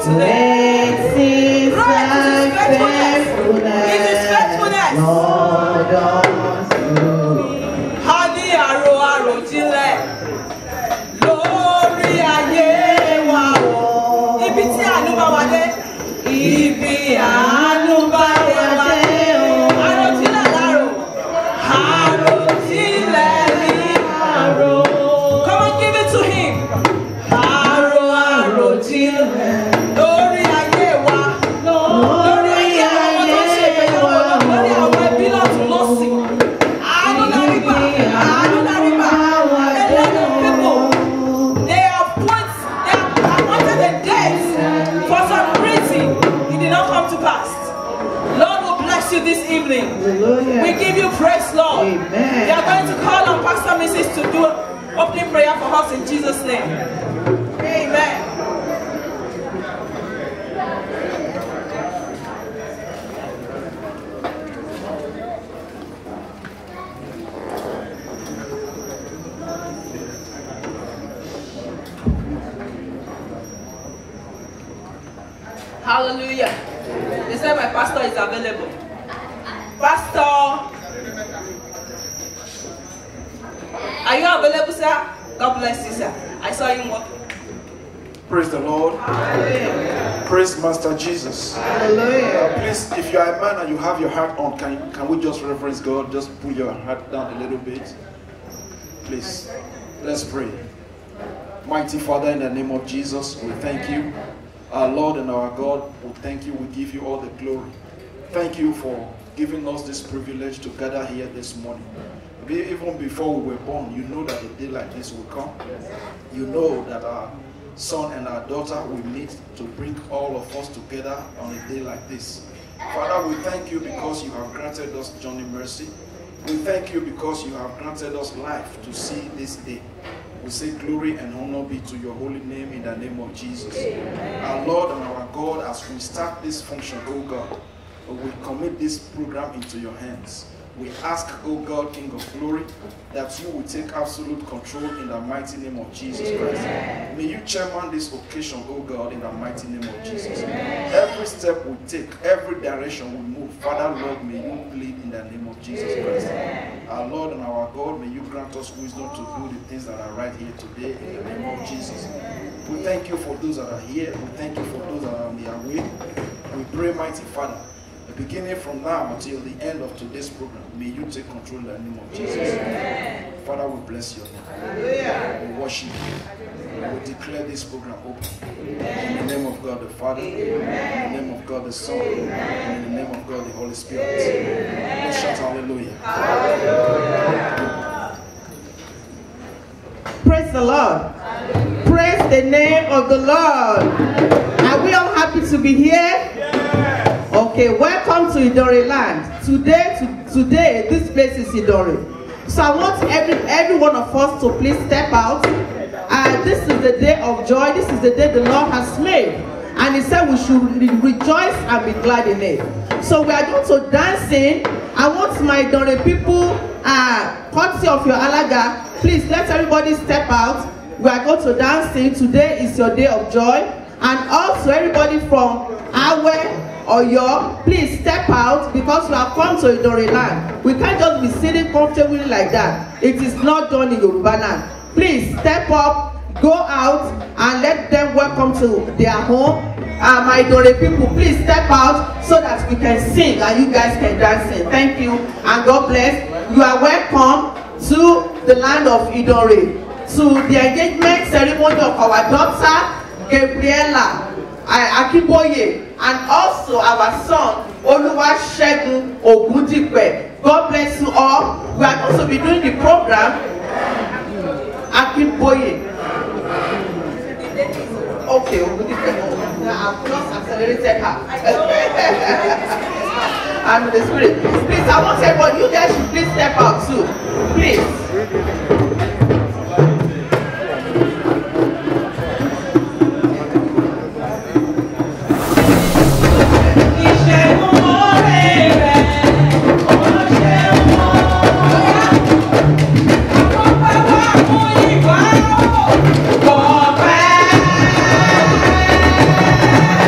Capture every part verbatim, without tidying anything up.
today. Great is His faithfulness. It is faithfulness. Lord unto me. Hadi aro arojinlẹ̀ lórí ayé wa o. Ibi tí àánú bá wà dé. Ibi àánú bá wà dé o. Arojinlẹ̀ láro. Arojinlẹ̀ ní àrò. Come on, give it to him. Aro arojinlẹ̀ lórí ayé wa. Lórí ayé àwọn tó ṣe ìgbéyàwó lórí àwọn ẹbí lọ́tún lọ́sì. Àánú lárí gbà. Àánú lárí gbà. A lot of people, they have put, they have appointed a date for some reason. It did not come to pass. Lord will bless you this evening. Hallelujah. We give you praise, Lord. Amen. We are going to call on Pastor Missus to do opening prayer for us in Jesus' name. Amen. Hallelujah. They said my pastor is available. Pastor, are you available, sir? God bless you, sir. I saw you walking. Praise the Lord. Hallelujah. Praise Master Jesus. Hallelujah. Uh, please, if you are a man and you have your heart on, can, can we just reverence God? Just pull your heart down a little bit. Please, let's pray. Mighty Father, in the name of Jesus, we thank you. Our Lord and our God, we thank you. We give you all the glory. Thank you for giving us this privilege to gather here this morning. Even before we were born, you know that a day like this will come. You know that our son and our daughter will meet to bring all of us together on a day like this. Father, we thank you because you have granted us journey mercy. We thank you because you have granted us life to see this day. We say glory and honor be to your holy name in the name of Jesus. Amen. Our Lord and our God, as we start this function, oh God, we commit this program into your hands. We ask, oh God, King of glory, that you will take absolute control in the mighty name of Jesus Christ. Amen. May you chairman this occasion, oh God, in the mighty name of Jesus. Amen. Every step we take, every direction we move, Father, Lord, may you lead in the name of Jesus Christ. Amen. Our Lord and our God, may you grant us wisdom to do the things that are right here today in the name of Jesus. We thank you for those that are here. We thank you for those that are on their way. We pray, mighty Father, beginning from now until the end of today's program, may you take control in the name of Jesus. Amen. Father, we bless your name. Hallelujah. We worship you. We declare this program open. Amen. In the name of God the Father, Amen. In the name of God the Son, Amen. And in the name of God the Holy Spirit. Amen. Let's shout hallelujah. Hallelujah. Praise the Lord. Hallelujah. Praise the name of the Lord. Hallelujah. Are we all happy to be here? Yeah. Okay, welcome to Idore land. Today, to, today, this place is Idore. So I want every every one of us to please step out. Uh, this is the day of joy. This is the day the Lord has made. And he said we should re rejoice and be glad in it. So we are going to dance in. I want my Idore people, uh, courtesy of your Alaga, please let everybody step out. We are going to dance in. Today is your day of joy. And also everybody from Awe, or your, please step out because we have come to Idore land. We can't just be sitting comfortably like that. It is not done in Yoruba land. Please step up, go out, and let them welcome to their home. Uh, my Idore people, please step out so that we can sing and you guys can dance in. Thank you and God bless. You are welcome to the land of Idore, to the engagement ceremony of our daughter Gabriela Akiboye, and also our son Oluwasegun Ogundipe. God bless you all. We are going to be doing the program. Akiboye. Okay, Ogundipe. I've just accelerated her. And the spirit. Please, I want everybody, you guys should please step out too. Please. Wow!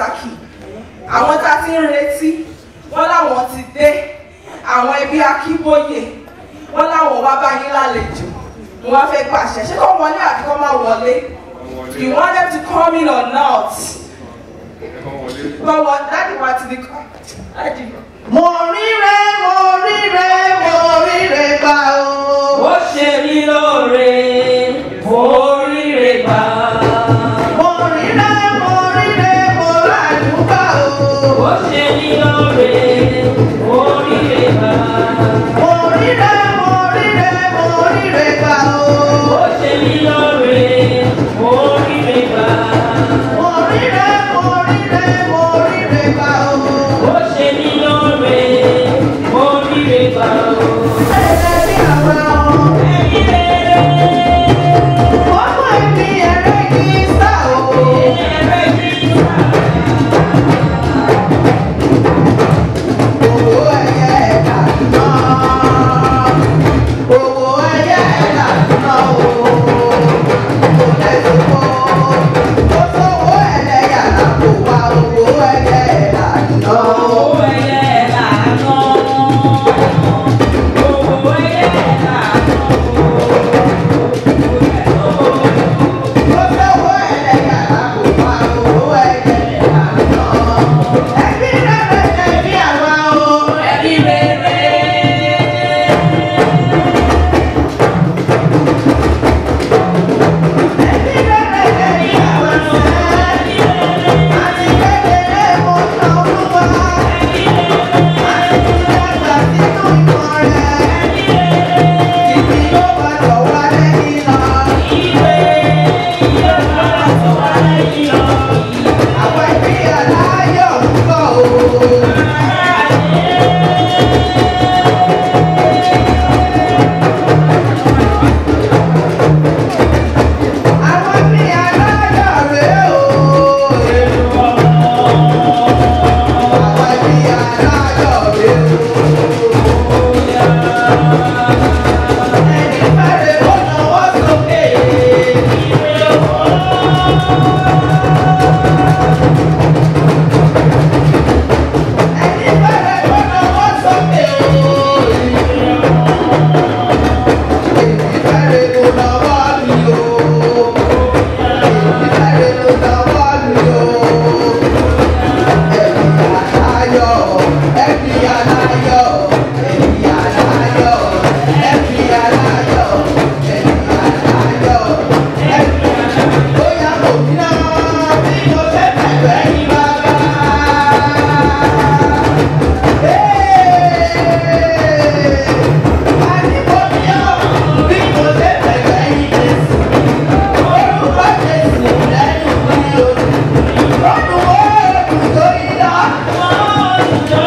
pàtàkì àwọn tá a ti ń retí wọ́n láwọn ti dé àwọn ẹbí Akínbóyè wọ́n láwọn wá bá yín lálejò wọ́n wá fẹ́ gbàṣẹ ṣé kó wọlé àbí kó má wọlé you want them to come in or not bọ́wọ́ dáàdì wa ti di kọ́ dáàdì. mo ríre mo ríre mo ríre gbà o. ó ṣe mí lóore mo ríre gbà. mo ríre mo ríre mo ráàánú gbà o. ó ṣe mí lóore mo ríre gbà. mo ríre mo ríre mo ríre gbà o. ó ṣe mí lóore mo ríre gbà. mo ríre mo ríre mo ríre gbà o. ó ṣe mí lóore mo ríre gbà. ẹ̀rẹ́ bí àwa o. ẹ̀yin rere. ọmọ ẹ̀mí ẹ̀rẹ́ kì í sá o. ẹ̀rẹ́ kì í sá. owó ẹ̀yẹ ẹ̀dá náà. owó ẹ̀yẹ ẹ̀dá náà o. kò lẹ́sùn kó. ó sọ̀wọ́ ẹ̀lẹ́yà lápò wa owó ẹ̀yẹ ẹ̀dá náà. owó ẹyẹ lànà. owó ẹyẹ lànà. ó sọ̀wọ́ ẹ̀lẹ́yà lápò wa owó ẹ̀yẹ ẹ̀dá náà. ẹbí rere ẹbí àwa o. ẹbí rere. ẹbí rere ẹbí àwa o. àti kékeré mo ná olúwa. àti dàgbà sínú ìmọ̀ rẹ̀. títí yóò bá tọ̀ wá lẹ́yìn lọ. ìwé yóò bá tó wá lẹ́yìn lọ. àwọn ẹbí aláyọ̀ ń bọ̀ o. àwọn ẹbí aláyọ̀ rèé o. àwọn ẹbí aláyọ̀ rèé o. ẹni fẹ́rẹ̀ ó náwó sókè. ẹni fẹ́rẹ̀ ó náwó sókè o. èmi fẹ́rẹ̀ ó náwó mi o. èmi fẹ́rẹ̀ ó náwó mi o. ẹbí aláyọ̀ ẹbí aláyọ̀ ẹbí aláyọ̀ ẹbí aláyọ̀ ẹbí aláyọ̀ bóyá kò ní ọ́ bí mo ṣe bẹ̀rẹ̀ ní bàbá. àní mo ní ọ́ bí mo ṣe bẹ̀rẹ̀ ní Jésù. orúkọ Jésù lẹ́nu mi ò ní. ọdún wo tó yí lọ. Ọjọ́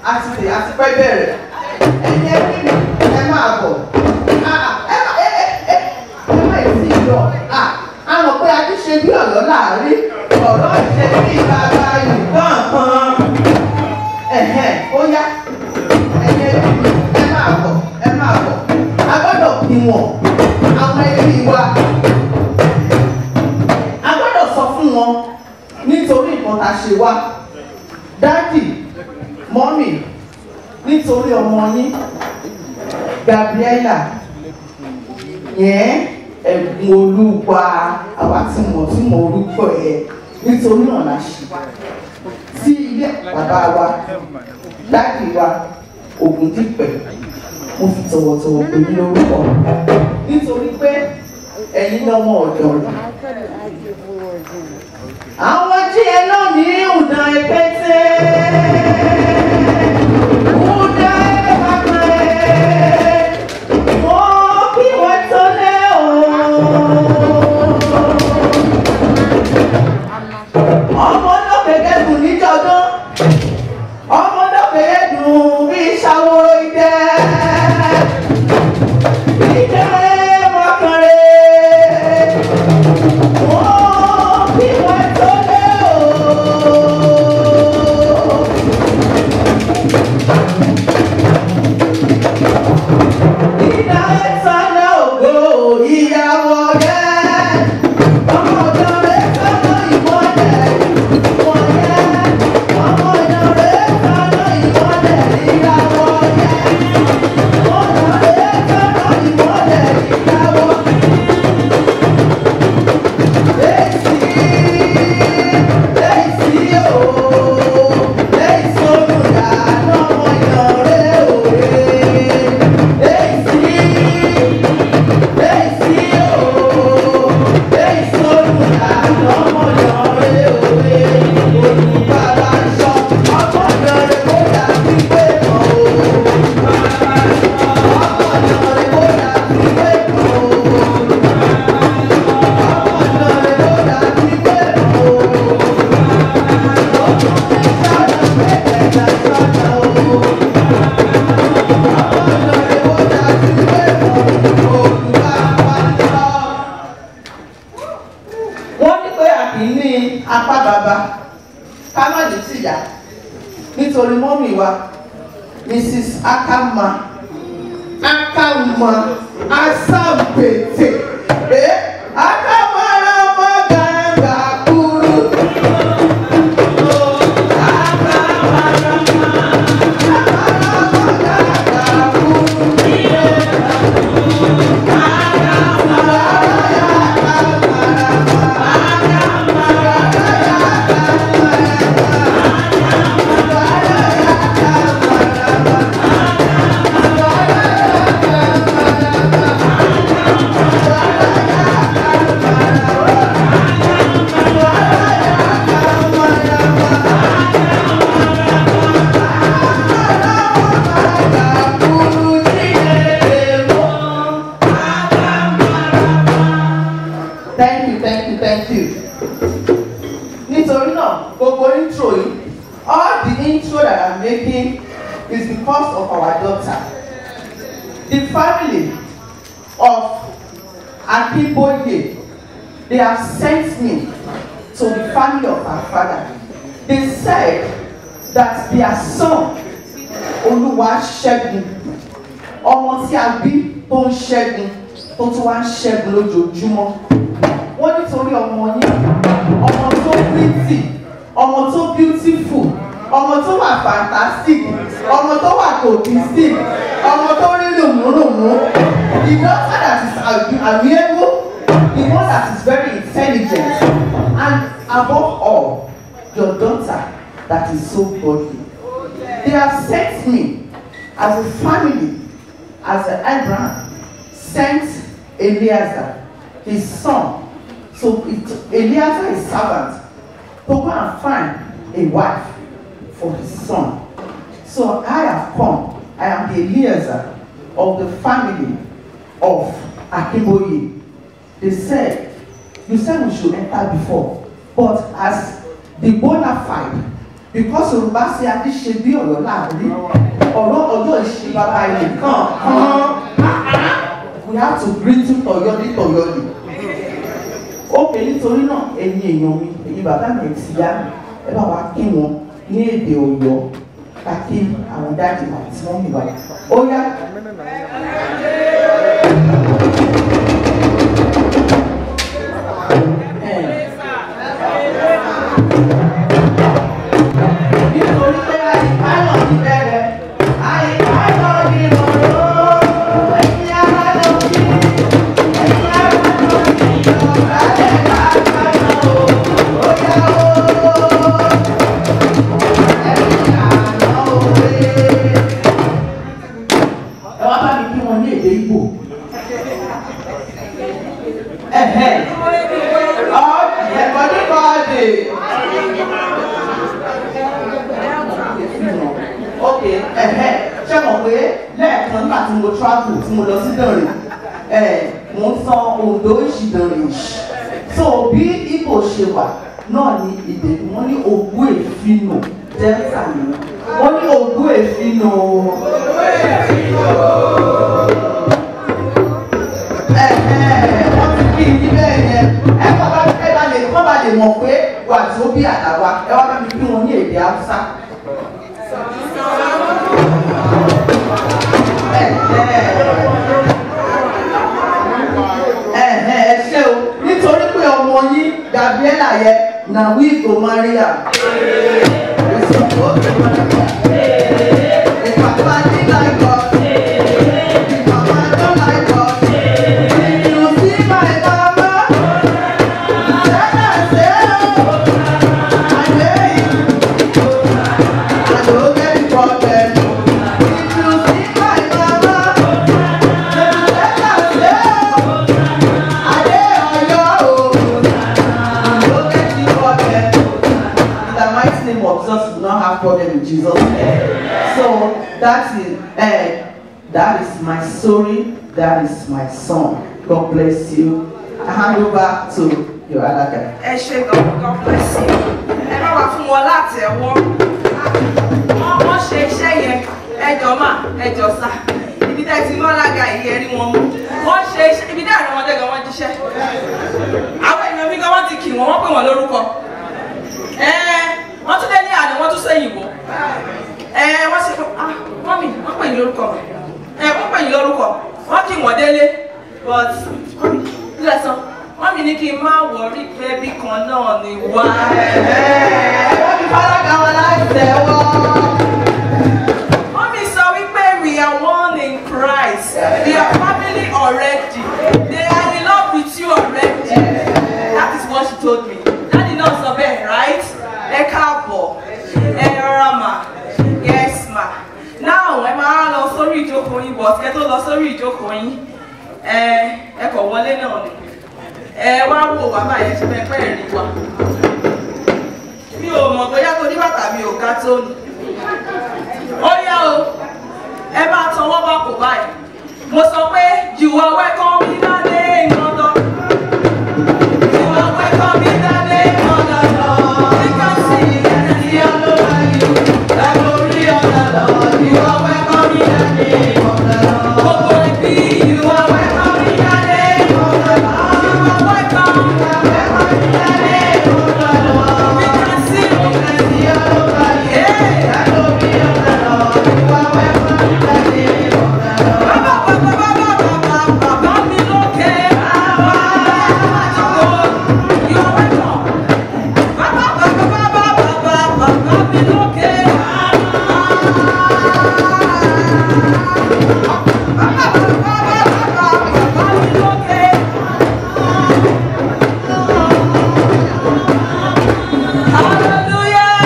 àti tè àti pẹ́ bẹ̀rẹ̀. Ẹ̀yẹ kí ẹ máa bọ̀. Ẹ má ẹ ẹ ẹ ẹ má ìsì lọ. A mọ̀ pé a ti ṣe bí ọ̀yọ́ láàárín. Ọ̀rọ̀ ṣe bí bàbá Yorùbá kan. Ẹ̀hẹ̀ ó yá. Ẹ̀yẹ ẹ máa bọ̀ ẹ máa bọ̀. A gbọ́dọ̀ pín wọn. Àwọn ẹbí wa. A gbọ́dọ̀ sọ fún wọn nítorí nǹkan tá a ṣe wá. Dádì, mọ́mì, nítorí ọmọ yín, Gabriela, yẹn ẹ̀gbọ́n Olúwa, àwa tí mo tí mo orúkọ ẹ̀ nítorí náà la ṣe sí ilé bàbá wa, dádì wa, Ògúndípẹ̀, mo fi tọ̀wọ̀tọ̀wọ̀ pè mí lórúkọ nítorí pé ẹ̀yin lọ́mọ ọ̀dọ́ rẹ̀. Àwọn tí ẹ náà ní ìhùdàn ẹ̀pẹ́tẹ́. Ìhùdàn ẹ̀pẹ́tẹ́. Wọ́n kí wọ́n tó lé o. Ọmọ náà gẹ́gẹ́ dùn níjọ́dún. Ọmọ náà gẹ́gẹ́ dùn bí ìṣàwòrò ìdẹ́. Ìdẹ́ mọ́kànlẹ́. Wọ́n kí wọ́n tó lé o. Ìdá ẹ̀sánná ògo ìyàwó rẹ̀. Ọmọ ọ̀dọ́ rẹ̀ sánná ìmọ́lẹ̀. Ìmọ́lẹ̀. Ọmọ ọ̀dọ́ rẹ̀ sánná ìmọ́lẹ̀. Ìyàwó rẹ̀. Ọmọ ọ̀dọ́ rẹ̀ sánná ìmọ́lẹ̀. Ìyàwó rẹ̀. Èsì. Èsì ooo. Èsì olùdá lọ́mọ ìyànrẹ́ òwe. Èsì. Èsì ooo. Èsì olùdá lọ́mọ ìyànrẹ́ òwe. Olùbàdà aṣọ ọmọ ìyànrẹ́ kó dà sí pé mọ́ o. Ọmọ ìyànrẹ́ kó dà sí pé mọ́ o. Ọmọ ìyànrẹ́ kó dà sí pé mọ́ o. Wọ́n ní pé a kì í ní apá bàbá ká má lè tìyà nítorí mọ́mì wa Missus Akama Akama Asambete ẹ Akama ọmọ gàǹgà kúrú. Thank you, thank you, thank you. Nítorí náà, gbogbo intro yìí, all the intro that I'm making is because of our daughter. The family of Akinboye, they have sent me to the family of our father. They said that their son, Olúwaṣẹ́gun, ọmọ tí a bí tó ń ṣẹ́gun, tó tún wá ń ṣẹ́gun lójoojúmọ́. Wọ́n nítorí ọmọ yín, ọmọ tó pretty, ọmọ tó beautiful, ọmọ tó wà fantastic, ọmọ tó wà cohesive, ọmọ tó rí lòmúròmú. The daughter that is amiable, the one that is very intelligent, and above all, your daughter that is so godly. They have sent me as a family, as an Abraham sent Eliezer, his son. So it, Eliezer is servant to go and find a wife for his son. So I have come. I am the Eliezer of the family of Akinboye. They said, you said we should enter before, but as the bona fide because Yorùbá ṣe adé ṣe bí ọ̀rọ̀ láàrin ọ̀rọ̀ ọjọ́ ìṣe bàbá ilé kan we have to greet you tọ̀yọ́dí tọ̀yọ́dí. Ó pè nítorí náà ẹ̀yin èèyàn mi ẹ̀yin bàbá mi ẹ̀ ti yá ẹ bá wa kí wọn ní èdè Ọ̀yọ́ ká kí àwọn dáàdì àti wọn mi wá. Ó yá. Nítorí pé àyíká náà ti bẹ̀rẹ̀ àyíká náà ní ìrọ̀rùn ẹ̀yin ará lọ sí ẹ̀yin ará lọ sí ìjọba ẹ̀ka àgbàdo ó yá o ẹ̀yin àná òwe. Ẹ wá bá mi kí wọn ní èdè Ìgbò. Ẹ̀hẹ́ ọ̀ ẹ̀kọ́ nípa ọ̀dẹ̀. Ok, ẹ̀hẹ́ ṣé mọ̀ pé lẹ́ẹ̀kan nígbà tí mo travel tí mo lọ sí Dànrè ẹ̀ mo ń sọ Oǹdó ìṣì Dànrè ìṣì so bí Ìgbò ṣe wà náà ni èdè wọn ní Ògú Èfínò Delta ni wọn ní Ògú Èfínò. Ẹ̀hẹ́ wọ́n ti kí ní bẹ́ẹ̀ yẹn ẹ bá bá ẹ bá lè kọ́ bá lè mọ̀ pé wà tó bí àtàwà ẹ wá bá mi kí wọn ní èdè Haúsá. Ẹ ṣé o nítorí pé ọmọ yín Gabriela yẹ na we go marry am. If Papa dey like God, if Mama don like God, if you see my mama, tell her say o, I dey I no get problem. If you see my mama, tell her say o, I dey Ọ̀yọ́ o, I no get the problem. In the mighty name of Jesus, we don't have problem in Jesus' name. So that is uh, that is my story. That is my song. God bless you. I hand over to your other guy. Ẹ ṣé gan, God bless you. Ẹ bá wa fún wọn láti ẹ̀wọ́. Wọ́n ṣe iṣẹ́ yẹn. Ẹ jọ mà, ẹ jọ sá. Ibi tẹ́ ti mọ́ lága ìyẹn rí wọn mú. Wọ́n ṣe iṣẹ́ ibi tẹ́ àrùn wọn dẹ́gan wọ́n jíṣẹ́. Àwọn èèyàn mi gan wọ́n ti kì wọ́n, wọ́n pè wọ́n lórúkọ. Ẹ wọ́n tún lé ní àná, wọ́n tún sẹ́yìn wò. Ẹ wọ́n ṣe pé ah mọ́mì wọ́n pè yín lórúkọ. Ẹ wọ́n pè yín lórúkọ. Wọ́n kì wọ́n délé. But ilé sọ wọ́n mi ní kí n má wọrí pé bí kan náà ni wá. Wọ́n fi fárágà wọn láì tẹ̀wọ́. Wọ́n mi sọ wípé we are one in Christ. We are family already. They are in love with you already. That is what she told me. Daddy náà sọ bẹ́ẹ̀, right? Ẹ káàbọ̀, ẹ rọra mà, yes ma. Now ẹ máa lọ sórí ìjókòó yín but kẹ́ tó lọ sórí ìjókòó yín ẹ ẹ kọ̀ wọlé náà ni. Ẹ wá wò wá báyẹn ṣe fẹ́ pẹ́ rí wa. Mi ò mọ̀ bóyá tó ní bàtà mi ò ká tó ni. Ó yá o, ẹ máa tọwọ́ bá kò báyìí. Mo sọ pé you are welcome in the name of the Lord. You are welcome in the name of the Lord. We can see and see all over you. The glory of the Lord. You are welcome in the name of the Lord. Gbogbo ẹbí, you are welcome in the name of the Lord. You are welcome, you are welcome in the name of the Lord. We can see, we can see all over you. The glory of the Lord. You are welcome in the name of the Lord. Baba, baba, baba, baba, baba mi lókè. Baba, you are welcome. Baba, baba, baba, baba, baba mi lókè. Baba, baba, baba, baba mi lókè. Hallelujah.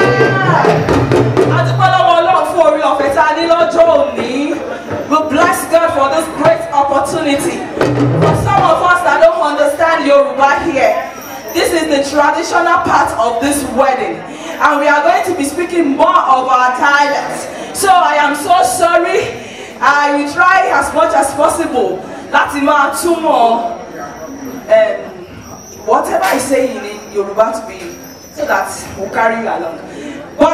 Adúpẹ́ lọ́wọ́ Ọlọ́run fún orí ọ̀fẹ́ tá a ní lọ́jọ́ òní. We bless God for this great opportunity. For some of us that don't understand Yoruba here, this is the traditional part of this wedding. And we are going to be speaking more of our dialects. So I am so sorry. I will try as much as possible láti máa túmọ̀ um, whatever I say in Yoruba to be so that we'll carry you along. But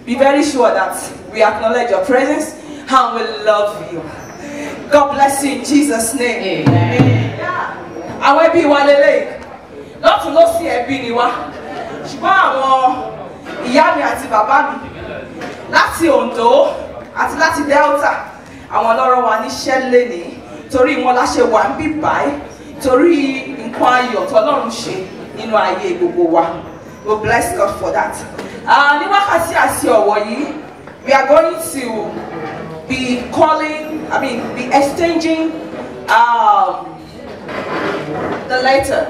be very sure that we acknowledge your presence and we love you. God bless you in Jesus' name. Amen. Àwọn ẹbí wa lélẹ̀ lọ́tún ló sí ẹbí ni wá ṣùgbọ́n àwọn ìyá mi àti bàbá mi láti Ondo àti láti Delta àwọn ọlọ́rọ̀ wa níṣẹ́ lénìí torí wọn la ṣe wà ń bí báyìí torí nǹkan ayọ̀ tọ́lọ́run ṣe nínú ayé gbogbo wa. We bless God for that. Ní wákàtí àti ọ̀wọ̀ yìí, we are going to be calling, I mean, be exchanging um, the letter.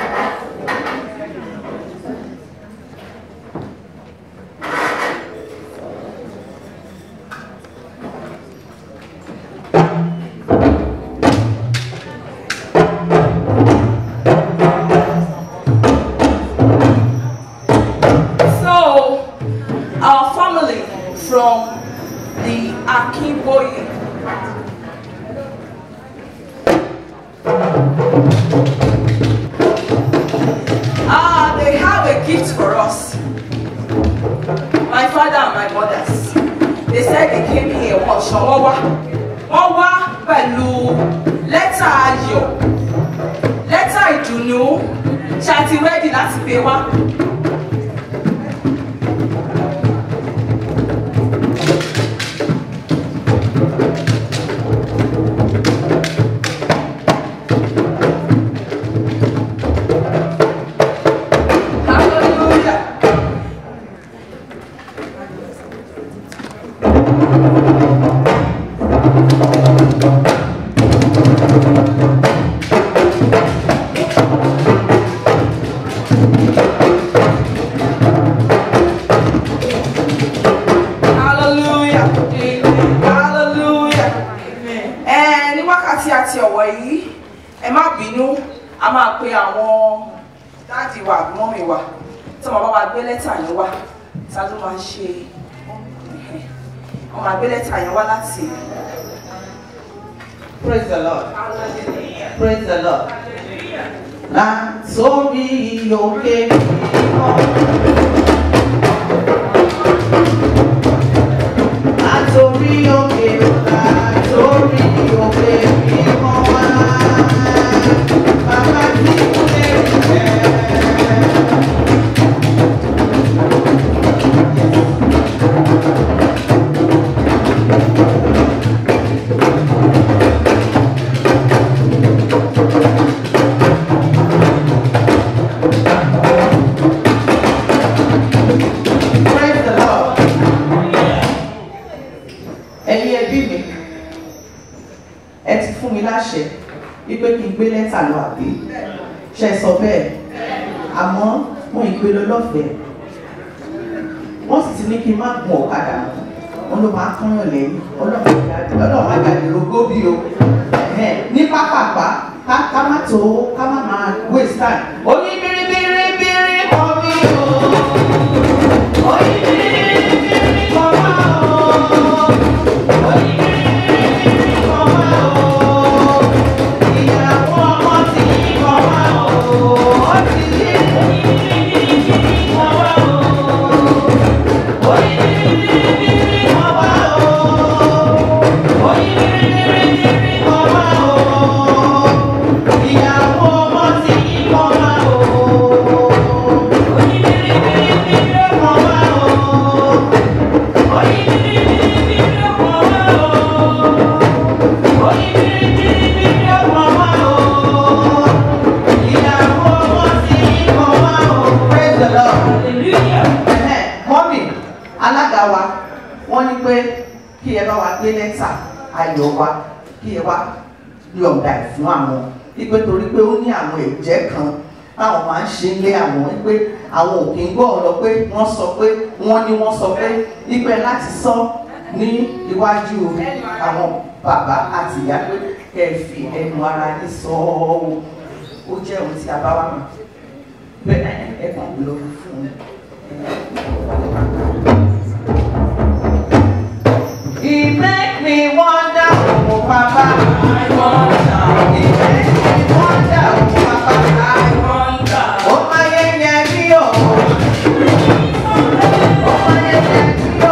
From the Akinboye. Ah, they have a gift for us. My father and my mothers. They said they came here. Wọ́n ṣọ wọ́n wá. Wọ́n wá pẹ̀lú lẹ́tà ayọ̀, lẹ́tà ìdùnnú. Ṣé a ti ready láti pè wá? Praise the Lord. Praise the Lord. Na sórí òkè mímọ́. Na sórí òkè na sórí òkè mímọ́ wá. Bàbá tí kò lè jẹ́. Wípé kí n gbé lẹ́tà lọ àbí ṣe sọ bẹ́ẹ̀ àmọ́ mo ìgbé lọ lọ́fẹ̀ẹ́ wọ́n sì ti ní kí n má gun ọ̀kadà wọn ló máa kọ́yàn lẹ́yìn ọlọ́run àgbàdì rogó bí o ní pápápá ká má tó ká má máa waste time. Oní bíríbíríbírí kọ́ mi o oní bíríbíríbírí kọ́ wá o oní bíríbíríbírí kọ́ wá o. Ayọ̀ wa kí ẹ wá yọ̀ǹda ẹ̀ fún àwọn wípé torí pé ó ní àwọn ẹ̀jẹ̀ kan táwọn máa ń ṣe lé àwọn wípé àwọn òkè ń gbọ́ ọ̀rọ̀ pé wọ́n sọ pé wọ́n ní wọ́n sọ pé wípé láti sọ ní iwájú àwọn bàbá àti ìyá pé kẹ́ ẹ fi ẹnu ara yín sọ ọ́ ó jẹ́ ohun tí a bá wà mọ́ bẹ́ẹ̀ ẹ̀ kàn ló fún un. He make me wonder, oh Papa, I wonder. He make me wonder, oh Papa, I wonder. Oh my yeah, yeah, oh my yeah, yeah,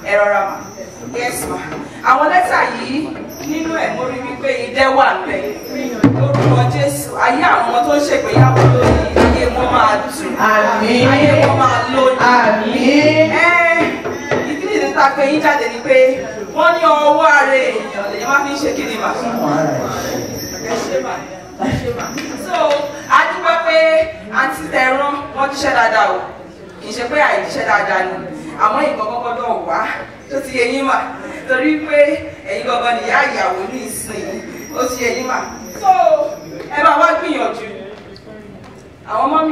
ẹ rọra mà. Yes ma. Àwọn lẹ́tà yìí nínú ẹ̀ mo rí wípé idẹ wà ńbẹ̀. Lórúkọ Jésù, ayé àwọn ọmọ tó ń ṣègbéyàwó lónìí, ayé wọn máa tù. Àmín. Ayé wọn máa lóyún. Àmín. Ẹ́ ìdí nìyí tá a pè yín jáde ni pé wọ́n ní ọwọ́ ara èèyàn lèyàn máa fi ń ṣe kí ni mà. Ẹ ṣe mà. Ẹ ṣe mà. So, a dúpẹ́ pé àǹtí tẹ̀rán wọ́n jíṣẹ́ dáadáa o. Kì í ṣe pé àìjíṣẹ́ dáadáa ni. Àmọ́ ìgbọ̀n kọ́kọ́ náà wá tó ti yẹ yín mà. Torí pé ẹ̀yin gangan nìyá ìyàwó ní ìsìn ó ti yẹ yín mà. So, ẹ bá wá gbìyànjú. Àwọn mọ́mì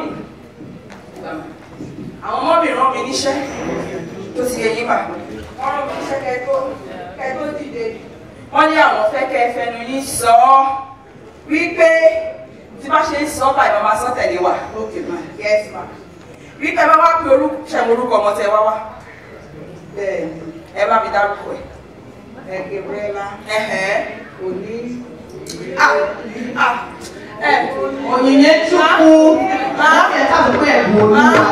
àwọn mọ́mì rán mi níṣẹ́ tó ti yẹ yín mà. Wọ́n rán mi níṣẹ́ kẹ́ tó kẹ́ tó dìde. Wọ́n ní àwọn fẹ́ kẹ́ fẹnu yín sọ ọ́ wípé tí bá ṣe ń sọ báyìí màmá sọ tẹ̀lé wa. Okay ma. Yes ma. Wípé bá wá pé orúkọ ṣẹ̀mú orúkọ ọmọ tẹ wá wá. Bẹ́ẹ̀ ẹ bá mi dárúkọ ẹ̀. Ẹ Gabriela. Ẹ̀hẹ́. Òní. Ah ah ẹ Òyìnbó Chukwu. Láti ẹ̀ka tó pé ẹ̀bùn olúwa.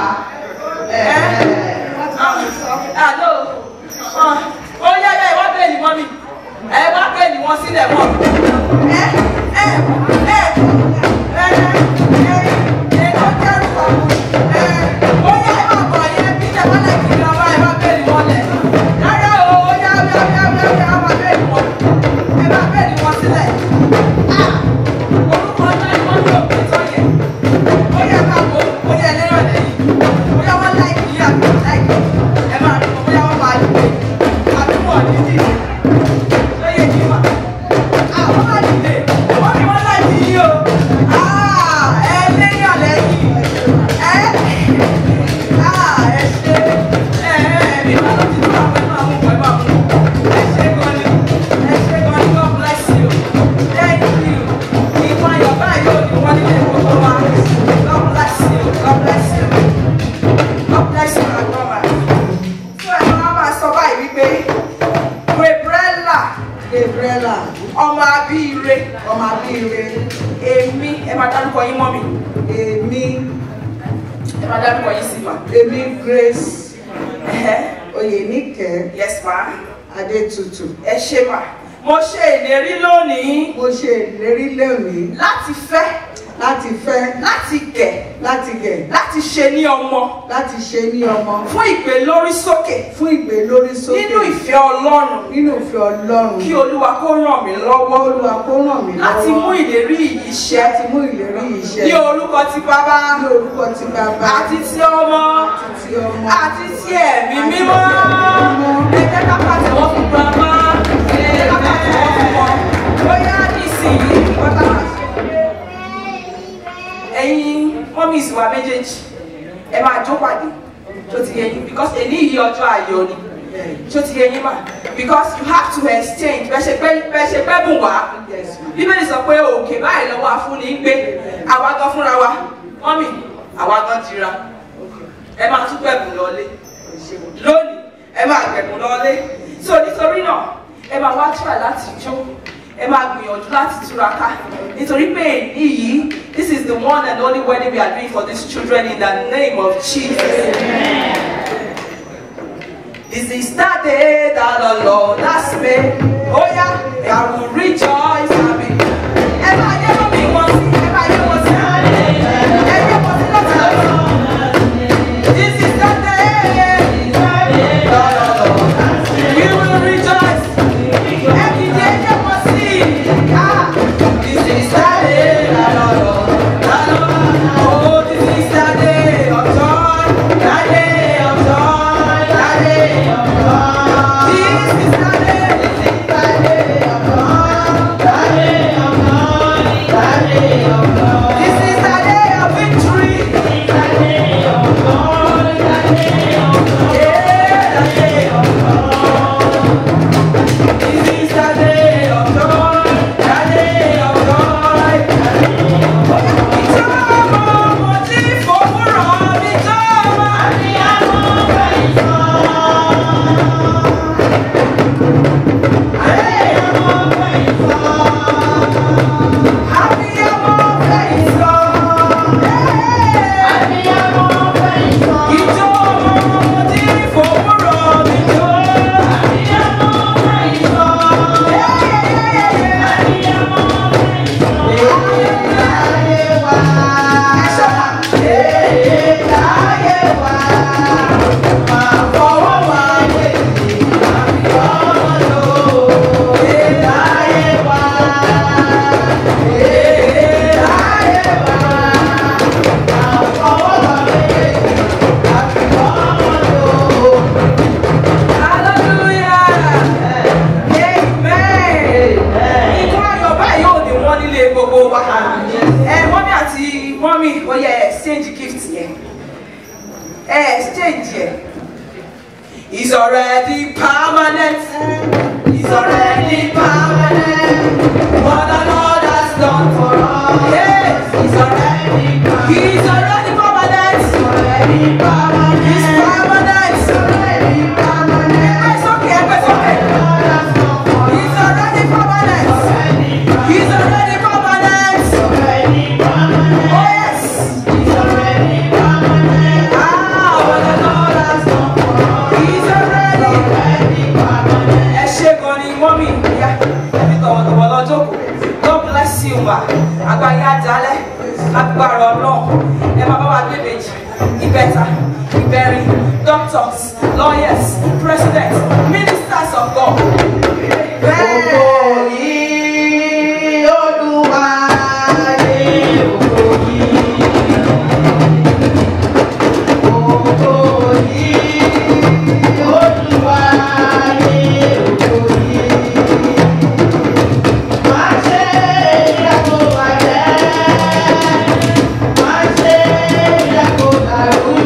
Àlọ́ ó yá yá ẹ wá bẹ́ẹ̀ ni wọ́n mi. Ẹ wá bẹ́ẹ̀ ni wọ́n sílẹ̀ mọ́. Ẹ ẹ ẹ ẹ ẹ ẹ tó kẹ́rù ọ̀hún. Ẹ ó yá ẹ máa bọ̀ yẹn bí ẹ bá lẹ́kì ní ọba ẹ wá bẹ́ẹ̀ ni wọ́n lẹ̀. Rárá o, ó yá ó yá ó yá ó yá ó yá wá bẹ́ẹ̀ ni wọ́n. Ẹ máa bẹ́ẹ̀ ni wọ́n sílẹ̀. Orúkọ ọjọ́ ni wọ́n ní òkè tó yẹ. Ó yẹ ká wò ó yẹ lẹ́yìn ọ̀lẹ́ yìí. Ó yá wọ́n láìkì yí àgbẹ̀ láìkì. Ẹ máa rí ó yá wọ́n máa dìde. Àbí wọ́n ní dìde. Ó yẹ kí mà. Àwọn máa dìde. Wọ́n ní wọ́n láìkì yí o. Ẹ lẹ́yìn ọ̀lẹ́ yìí. Ẹ ẹ ṣe ẹ ẹ mi máa lọ sí tó àwọn ẹ̀fọ́ àwọn ọmọ ẹ̀fọ́ àwọn ọmọ. Ẹ ṣe gan ni. Ẹ ṣe gan ni. God bless you. Thank you. Ìwọ ayọ̀ báyìí ò ní wọ́n nílé gbogbo wa. God bless you. God bless you. God bless you, my brother. So ẹ máa máa sọ báyìí wípé Gabriela Gabriela. ọmọ abíire Ọmọ abíire. èmi ẹ máa dárúkọ yín mọ́ mi. Èmi. Ẹ máa dárúkọ yín sí ma. Èmi Grace. Ẹ̀hẹ́. Oyèníkẹ́. Yes ma. Adétutù. Ẹ ṣe mà. Mo ṣe ìlérí lónìí Mo ṣe ìlérí lónìí láti fẹ́ láti fẹ́, láti gẹ̀ láti gẹ̀, láti ṣe ní ọmọ láti ṣe ní ọmọ fún ìgbé lórí sókè fún ìgbé lórí sókè nínú ìfẹ́ Ọlọ́run nínú ìfẹ́ Ọlọ́run kí Olúwa kó ràn mí lọ́wọ́ Olúwa kó ràn mí lọ́wọ́ láti mú ìlérí yìí ṣẹ láti mú ìlérí yìí ṣẹ ní orúkọ ti Bàbá ní orúkọ ti Bàbá àti ti Ọmọ àti ti Ọmọ àti ti Ẹ̀mí Mímọ́. Ẹ jẹ́ ká pàtẹ́wọ́ fún Bàbá. Ẹ jẹ́ ká pàtẹ́wọ́ fún wọn. Bóyá nísìnyí wọ́n tá máa ṣe pé ẹ̀yin mọ́mísì wa méjèèjì ẹ máa jó pàdé tó ti yẹ yín because èyí yìí ọjọ́ ayọ̀ ni tó ti yẹ yín mà because you have to exchange bẹ́ẹ̀ ṣe pẹ́ bẹ́ẹ̀ ṣe pẹ́ bùn wá Bíbélì sọ pé òkè báyìí lọ́wọ́ afúnni ń gbé àwa gan fúnra wa mọ́mì àwa gan jira ẹ máa tún gbẹ̀bùn lọ́lé lónìí ẹ máa gbẹ̀bùn lọ́lé so nítorí náà ẹ máa wá try láti jó ẹ máa gbìyànjú láti túraká nítorí pé èyí yìí this is the one and only wedding we are doing for these children in the name of Jesus. Amen. This is the day that the Lord has made. Oh yeah, I will rejoice and be. Ẹ máa yẹ wọ́n mi wọ́n sí, ẹ máa yẹ wọ́n sí. Ẹ yẹ wọ́n sí lọ́tà lọ́tà. This is the day that the Lord has made. We will rejoice. Every day yẹ wọ́n sí. Ah, this is the day that the Lord has made. Oh, this is the day of joy, the day of joy, the day of joy. This is the day, this is the day of joy. already permanent. He's already permanent. What the Lord has done for us. Yes, he's already permanent. He's already permanent. He's already permanent. He's permanent. He's already permanent. It's okay, it's okay. He's already permanent. He's already permanent. Oh yes. He's already permanent. Ah, what the Lord has done for us. He's already permanent. Ẹ ṣé gan ni mọ́mí ìyá ẹbí tọ̀wọ̀tọ̀wọ̀ lọ́jọ́ kò. God bless you ma. Àgbáyé àjálẹ̀ agbára Ọlọ́run. Ẹ máa bá wa gbé méjì. Ìbẹ̀ta, ìbẹ̀rin, doctors, lawyers, presidents, ministers of God. Ògo yìí Olúwa ni ògo yìí. Ògo yìí Olúwa ni ògo yìí. Má ṣe ìyàgò bàjẹ́, má ṣe ìyàgò dàrú,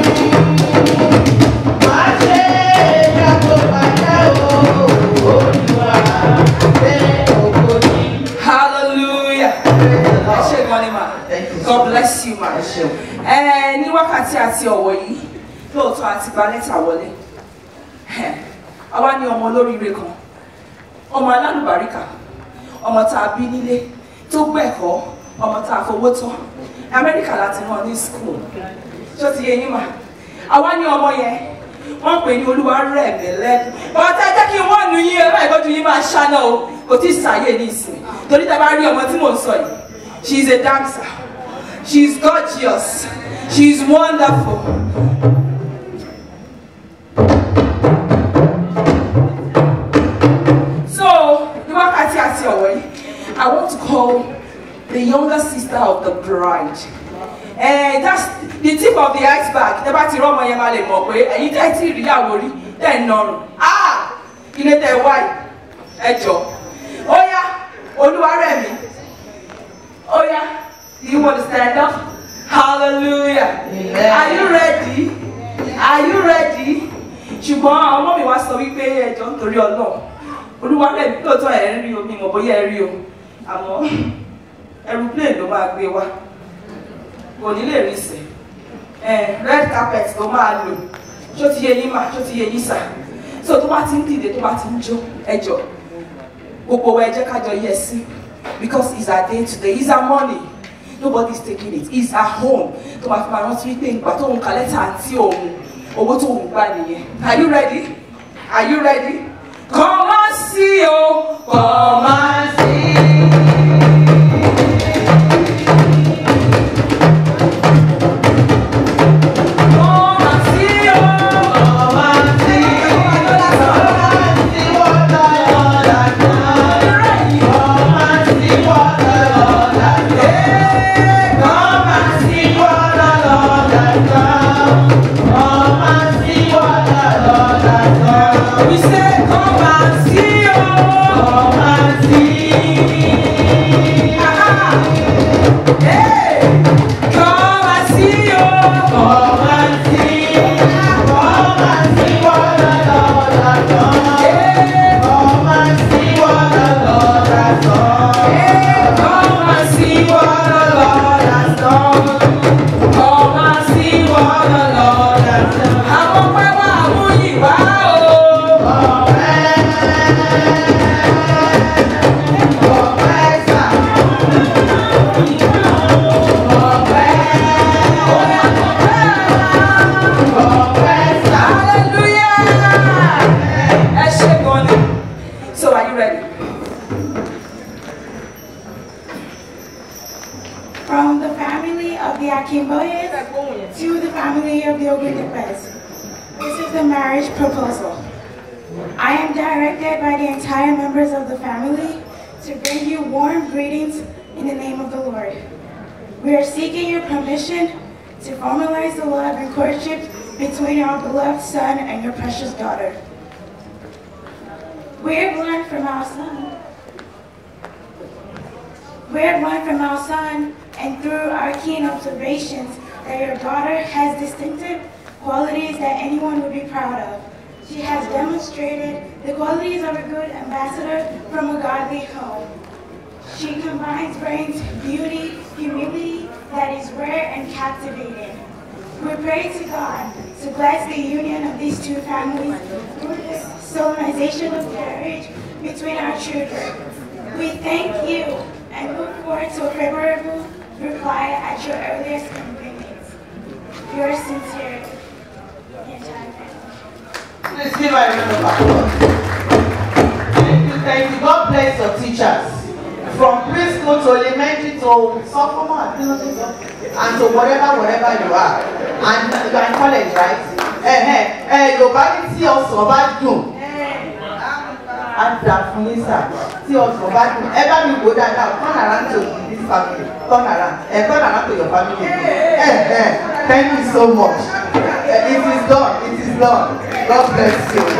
má ṣe ìyàgò bàjẹ́ o, Olúwa gbé ògo yìí. Hallelujah. Ẹ ṣé gan ni ma. God bless you ma. Ẹ ní wákàtí àti ọ̀wọ̀ yìí lóòótọ́ àti gba lẹ́tà wọlé. Àwa ní ọmọ olóríire kan, ọmọ alálùbáríkà, ọmọ tá a bí nílé tó gbẹ̀kọ́, ọmọ tá a fowó tọ́. Amẹ́ríkà láti rán ní school. Ṣó ti yé yín mà? Àwa ní ọmọ yẹn, wọ́n pè ní Olúwarẹ̀mílẹ́kún. Bọ́tá ẹ jẹ́ kí wọ́n nu yín ẹ̀rọ ìgbọ́jú yín máa ṣáná o. Kò tí ì sáyé ní ìsìn. Torí tá a bá rí ọmọ tí mò ń sọ yìí, she is a dancer. She is gorgeous. She is wonderful. So, ní wákàtí àti ọ̀wọ̀ yìí, I want to call the younger sister of the bride. Eh, that's the tip of the iceberg. Tẹ́ bá ti rọ́mọ yẹn máa lè mọ̀ pé ẹ̀yin tẹ́ tí ìrìyàwó rí tẹ́ ń nọrùn. Ah! Ilé tẹ́ wá yìí. Ẹ jọ̀ọ́. Ó yá, Olúwarẹ̀mí. Ó yá, do you want to stand up? Hallelujah. Amen. Are you ready? Are you ready? Ṣùgbọ́n àwọn ọmọ mi wá sọ wípé ẹjọ́ nítorí Ọlọ́run. Olúwarẹ̀mí lóòótọ́ ẹ̀ ń rí omi mọ̀ bóyá ẹ rí o. Àmọ́ aeroplane ló máa gbé wá. Kò ní lè rí sí. Red carpet ló máa lò. Ṣó ti yé yín mà? Ṣó ti yé yín sà? So tó bá ti ń dìde tó bá ti ń jó ẹjọ́. Gbogbo wa ẹ jẹ́ ká jọ yẹ sí. Because it's our day today. It's our money. Nobody's taking it. It's our home. Tó máa fi máa rántí wípé ìgbà tó ń ka lẹ́tà àti òun owó tó ń gbà nìyẹn. Are you ready? Are you ready? Come and see o. Come and see. We say, come and see, oh, come and see. Ah, hey, come and see, oh, come and see. Come and see what the Lord has done. Hey, come and see what the Lord has done. Hey, come and see what the Lord has done. Come and see what the Lord has done. Àwọn pẹ́ wá àwọn yìí wá o. So are you ready? From the family of the Akimboyes to the family of the Ogundepes, this is the marriage proposal. I am directed by the entire members of the family to bring you warm greetings in the name of the Lord. We are seeking your permission to formalize the love and courtship between our beloved son and your precious daughter. We have learned from our son. We have learned from our son and through our keen observations that your daughter has distinctive qualities that anyone would be proud of. She has demonstrated the qualities of a good ambassador from a godly home. She combines brains, beauty, humility that is rare and captivating. We pray to God to bless the union of these two families through the solemnization of marriage between our children. We thank you and look forward to a favorable reply at your earliest convenience. Yours sincerely. Please give my round of applause. Thank you, thank you. God bless your teachers. From preschool to elementary to sophomore and to whatever, whatever you are. And you are in college, right? Eh, eh, eh, your body see us about you. And that for you, sir. See us about you. Ever you go down now, turn around to this family. Turn around. Eh, turn around to your family. Eh, eh. Thank you so much. Eh, it is done. It is done. God bless you.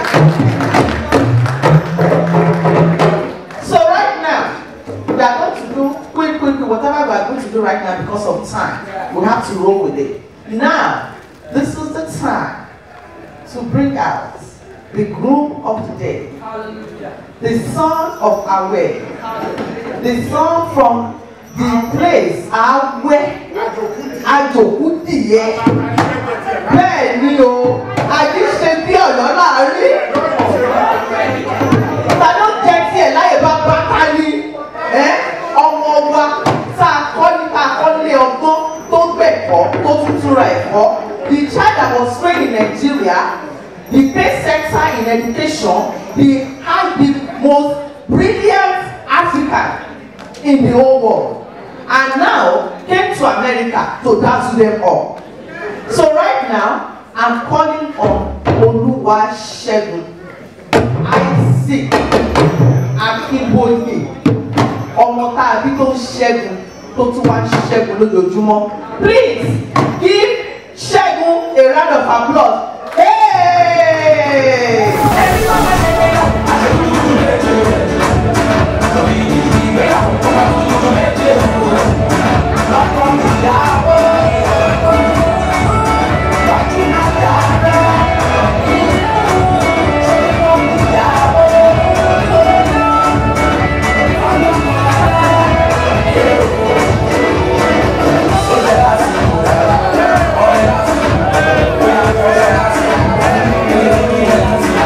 So right now, we are going to do quick, quick, whatever we are going to do right now because of time. We have to roll with it. Now, this is the time to bring out the groom of the day, the son of our wedding, the son from the place Awe Ajokudiye. Bẹ́ẹ̀ ni o, àdìsẹ́ bí ọ̀nà láàrin. Ta ló jẹ́ tí ẹ̀ láyé bá bá ká ní ọmọ wa tá a kọ́ nípa akọ́lé ọgbọ́n tó gbẹ̀kọ́ tó tútúra ẹ̀kọ́. The child that was trained in Nigeria, the best sector in education, he had the most brilliant African in the whole world. And now came to America to dazzle them all. So right now, I'm calling on Oluwasegun Isaac Akinboye, ọmọ tá a bí tó ń ṣẹ́gun tó tún wá ń ṣẹ́gun lójoojúmọ́. Please give Segun a round of applause. Hey! Yeah.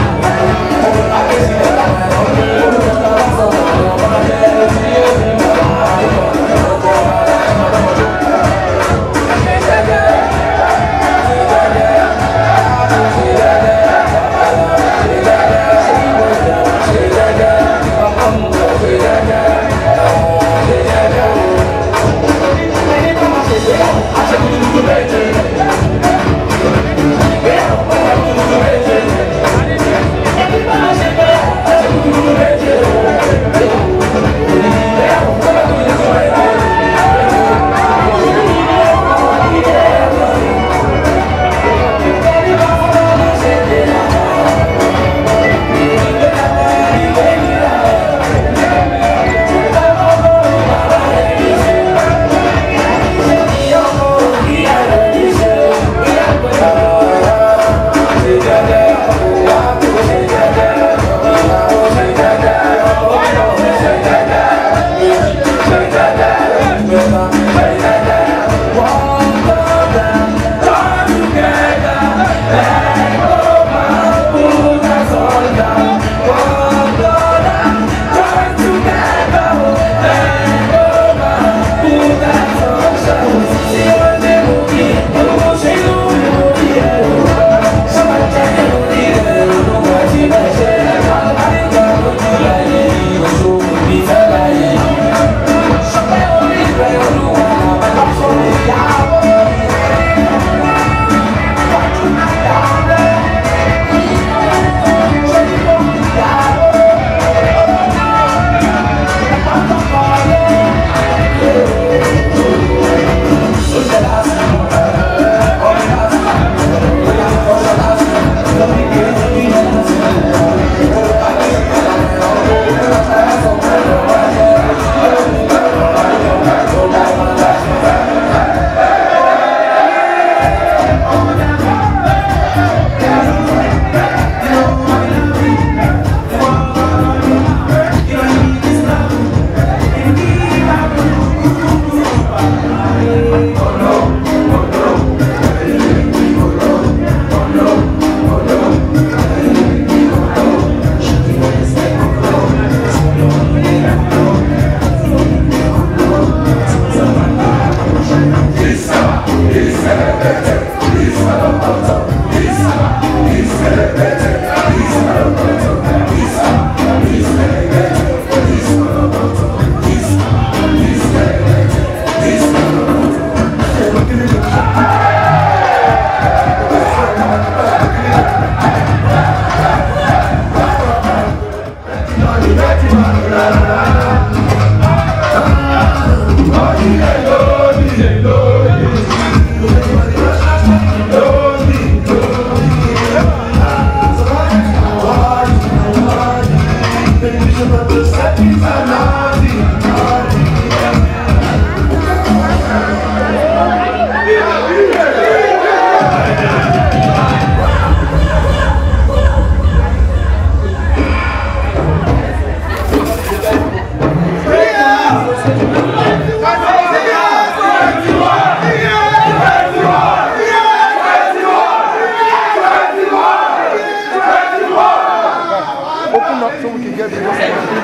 up so we can get video.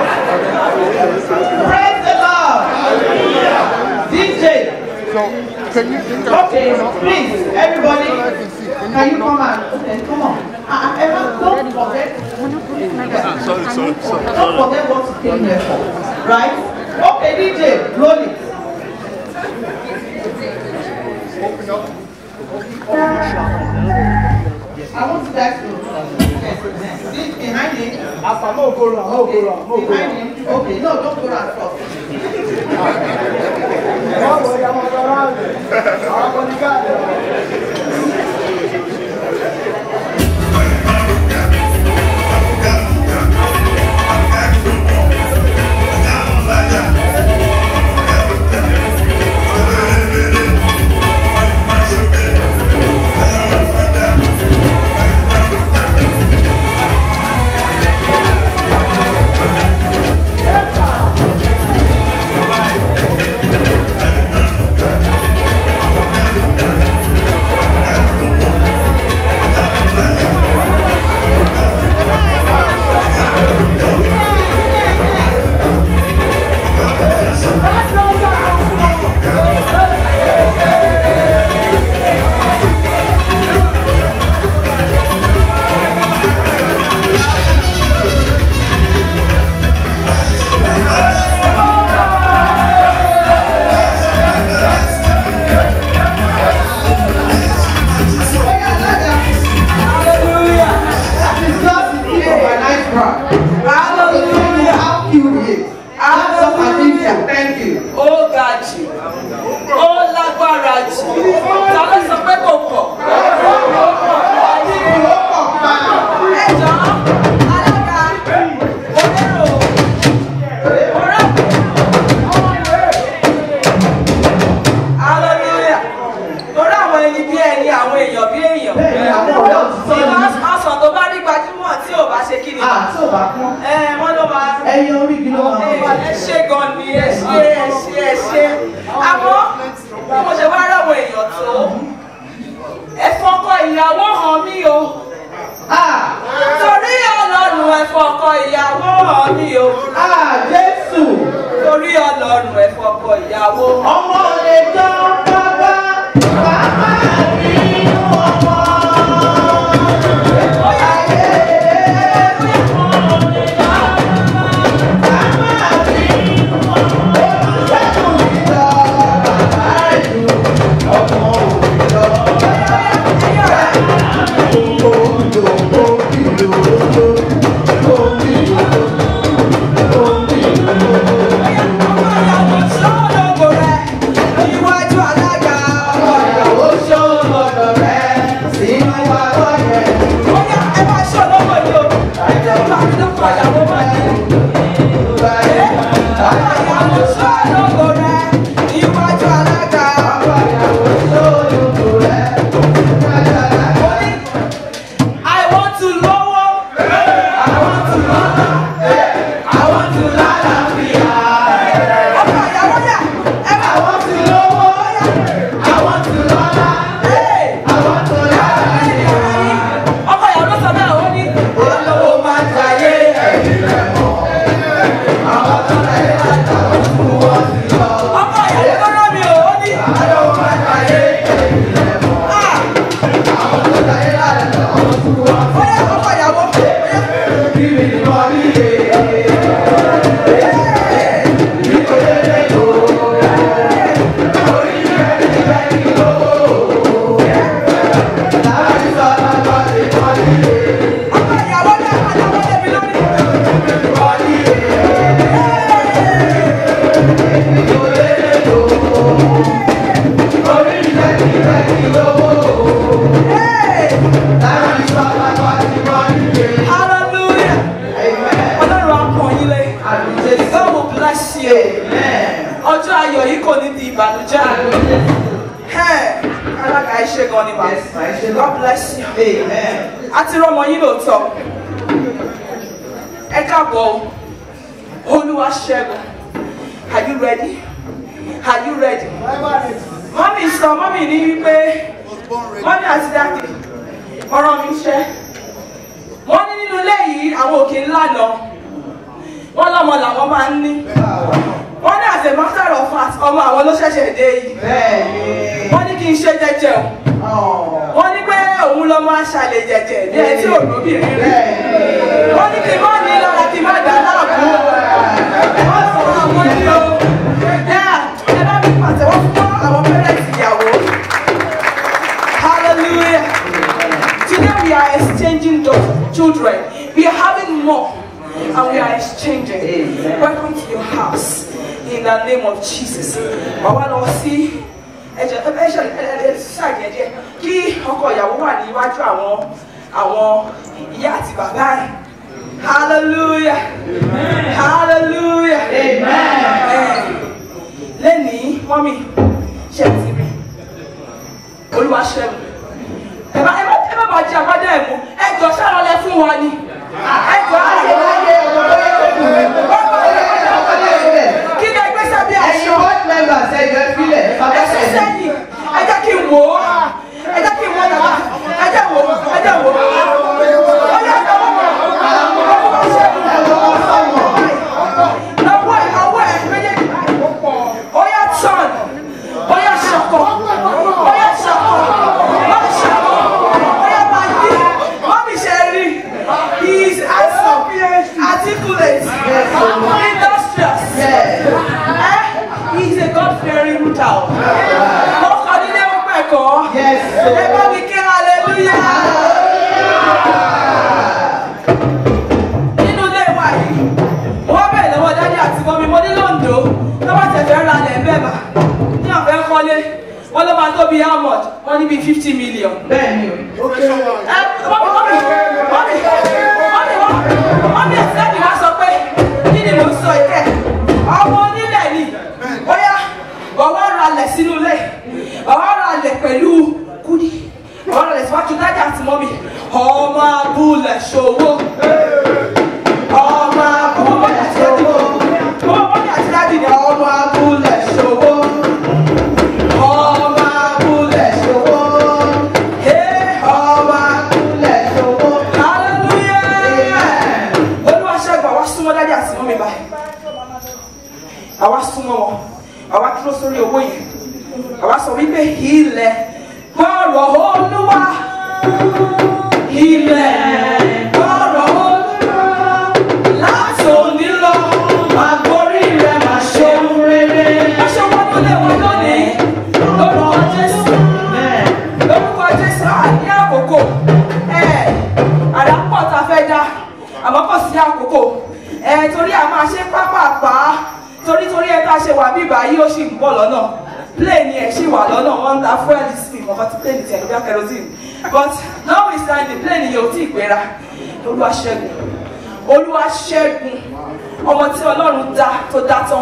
Praise the Lord. D J. So, can you think of Okay, please, everybody, can you come out? Okay, come on. Uh, Emma, don't forget. Sorry, sorry, sorry. Don't forget what you came here for, right? Okay, D J, roll it. Open up. I want you guys to this behind him. Asa no go round, no go round, no go Behind round. him. Okay, no, don't go round first. Don't worry, I'm around. I'm on the guy. God bless you. Amen. Àti rọmọ yín lóòótọ́. Ẹ káàbọ̀. Olúwa ṣẹ́gun. Are you ready? Are you ready? Mọ́mí sọ mọ́mí ní wípé mọ́mí àti dáàdì ọ̀rọ̀ mi ṣẹ́. Wọ́n ní nínú ilé yìí àwọn òkè ńlá lọ. wọ́n lọ́mọ làwọn máa ń ní. Wọ́n ní as a matter of fact ọmọ àwọn ló ṣẹ̀ṣẹ̀ dé yìí. Wọ́n ní kí n ṣe jẹ́jẹ́ o. Wọ́n ní pé òun lọ máa ṣàlẹ̀ jẹ̀jẹ̀ ní ẹ tí ò lóbìnrin rí. Wọ́n ní kí n má ní lára kí n má dá láàbù. Wọ́n sọ àwọn ní o. Ẹ bá mi pàtẹ́wọ́ fún àwọn pẹ́rẹ́ǹtì ìyàwó. Hallelujah. Today we are exchanging those children. We are having more and we are exchanging. Amen. Welcome to your house in the name of Jesus. Bàbá lọ sí ẹ̀jẹ̀ ẹ̀ṣẹ̀ ẹ̀ṣẹ̀ ṣàgẹ̀dẹ̀ kí ọkọ ìyàwó wà níwájú àwọn àwọn ìyá àti bàbá ẹ̀. Hallelujah. Hallelujah. Amen. Lẹ́nìí, mọ́mí, ṣe ti rí. Olúwa ṣẹ́gun. Ẹ bá ẹ bá ẹ bá bá jẹ àbádá ẹ̀ mú. Ẹ jọ ṣàlọ́lẹ̀ fún wa ni. Ẹ jọ àlọ́lẹ̀. Kí ni ẹgbẹ́ sábẹ́ aṣọ? Ẹ̀yin board members ẹ jọ ìfilẹ̀. Ẹ ṣe sẹ́yìn. Ẹ jẹ́ kí n wò ó. Ẹ jẹ́ kí n wò ó dàgbà. Ẹ jẹ́ wò ó. Ẹ jẹ́ wò ó. Ó yẹ kí ọmọ mi. Olúwa ṣẹ́gun. Lọ́wọ́ ẹ̀ ọwọ́ ẹ̀ méjèèjì. Ó yẹ tán. Ó yẹ ṣọkọ. Ó yẹ ṣọkọ. Mọ́mí ṣọkọ. Ó yẹ máa yí. Mọ́mí ṣe rí. He is handsome, articulate, industrious. Eh? He is a God-fearing child. Wọ́n kọ́ nílé wọn pẹ̀kọ́. Ẹ bá mi ké hallelujah. Nínú ilé wa yìí, wọ́n bẹ̀rẹ̀ lọ́wọ́ dádì àti mọ́mí mo ní lóńdó tó bá tẹ̀fẹ́ ra lẹ̀ bẹ́ẹ̀ bá. Ní àfẹ́ kọ́lé, wọ́n ló máa tó bí how much? Wọ́n ní bí fifty million. Bẹ́ẹ̀ni o. Ẹ mọ́mí mọ́mí mọ́mí mọ́mí mọ́mí ẹ̀sẹ̀ ni wọ́n sọ pé kí ni mo sọ ìkẹ́? Ọmọ onílẹ̀ ni, bóyá bàbá ra lẹ̀ sínú ilé, bàbá ra lẹ̀ pẹ̀lú kúdí, bàbá ra lẹ̀ síwájú dájà àti mọ́mí. Ọmọ abúlé ṣòwò. Ọmọ abúlé ṣòwò. Mọ́mí àti dájì ni ọmọ abúlé ṣòwò. Ọmọ abúlé ṣòwò. Ọmọ abúlé ṣòwò. Hallelujah. Olúwa ṣẹ́gun àwa súnmọ́ dájì àti mọ́mí báyìí. Àwa súnmọ́ wọn. Àwa dúró sórí owó yẹn. Àwa sọ wípé ilẹ̀ gbọ́rọ̀ Olúwa. Ilẹ̀ gbọ́rọ̀ Olúwa. Láti òní lọ, máa gorí rẹ̀ máa ṣe ohun rere. Wọ́n ṣe wọ́n tó lé wọn lónìí. Lórúkọ Jésù. Lórúkọ Jésù àní àkókò. Àràpọ̀ ta fẹ́ dá. Àmọ́ kò sí àkókò. Torí a máa ṣe pápápá. Torí torí ẹ tá a ṣe wà bí ìbáyé ó sì ń bọ̀ lọ́nà. Plane ẹ̀ ṣì wà lọ́nà wọ́n ń ta fuel sí nǹkan tí plane ti ẹ̀ lóbi kerosene. But notwithstanding plane yìí ò tí ì gbéra. Olúwa ṣẹ́gun. Olúwa ṣẹ́gun. Ọmọ tí Ọlọ́run dá tó dá tán.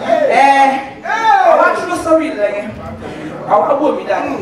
Àwa dúró sórí ilẹ̀ yẹn. Àwa wò mí dání.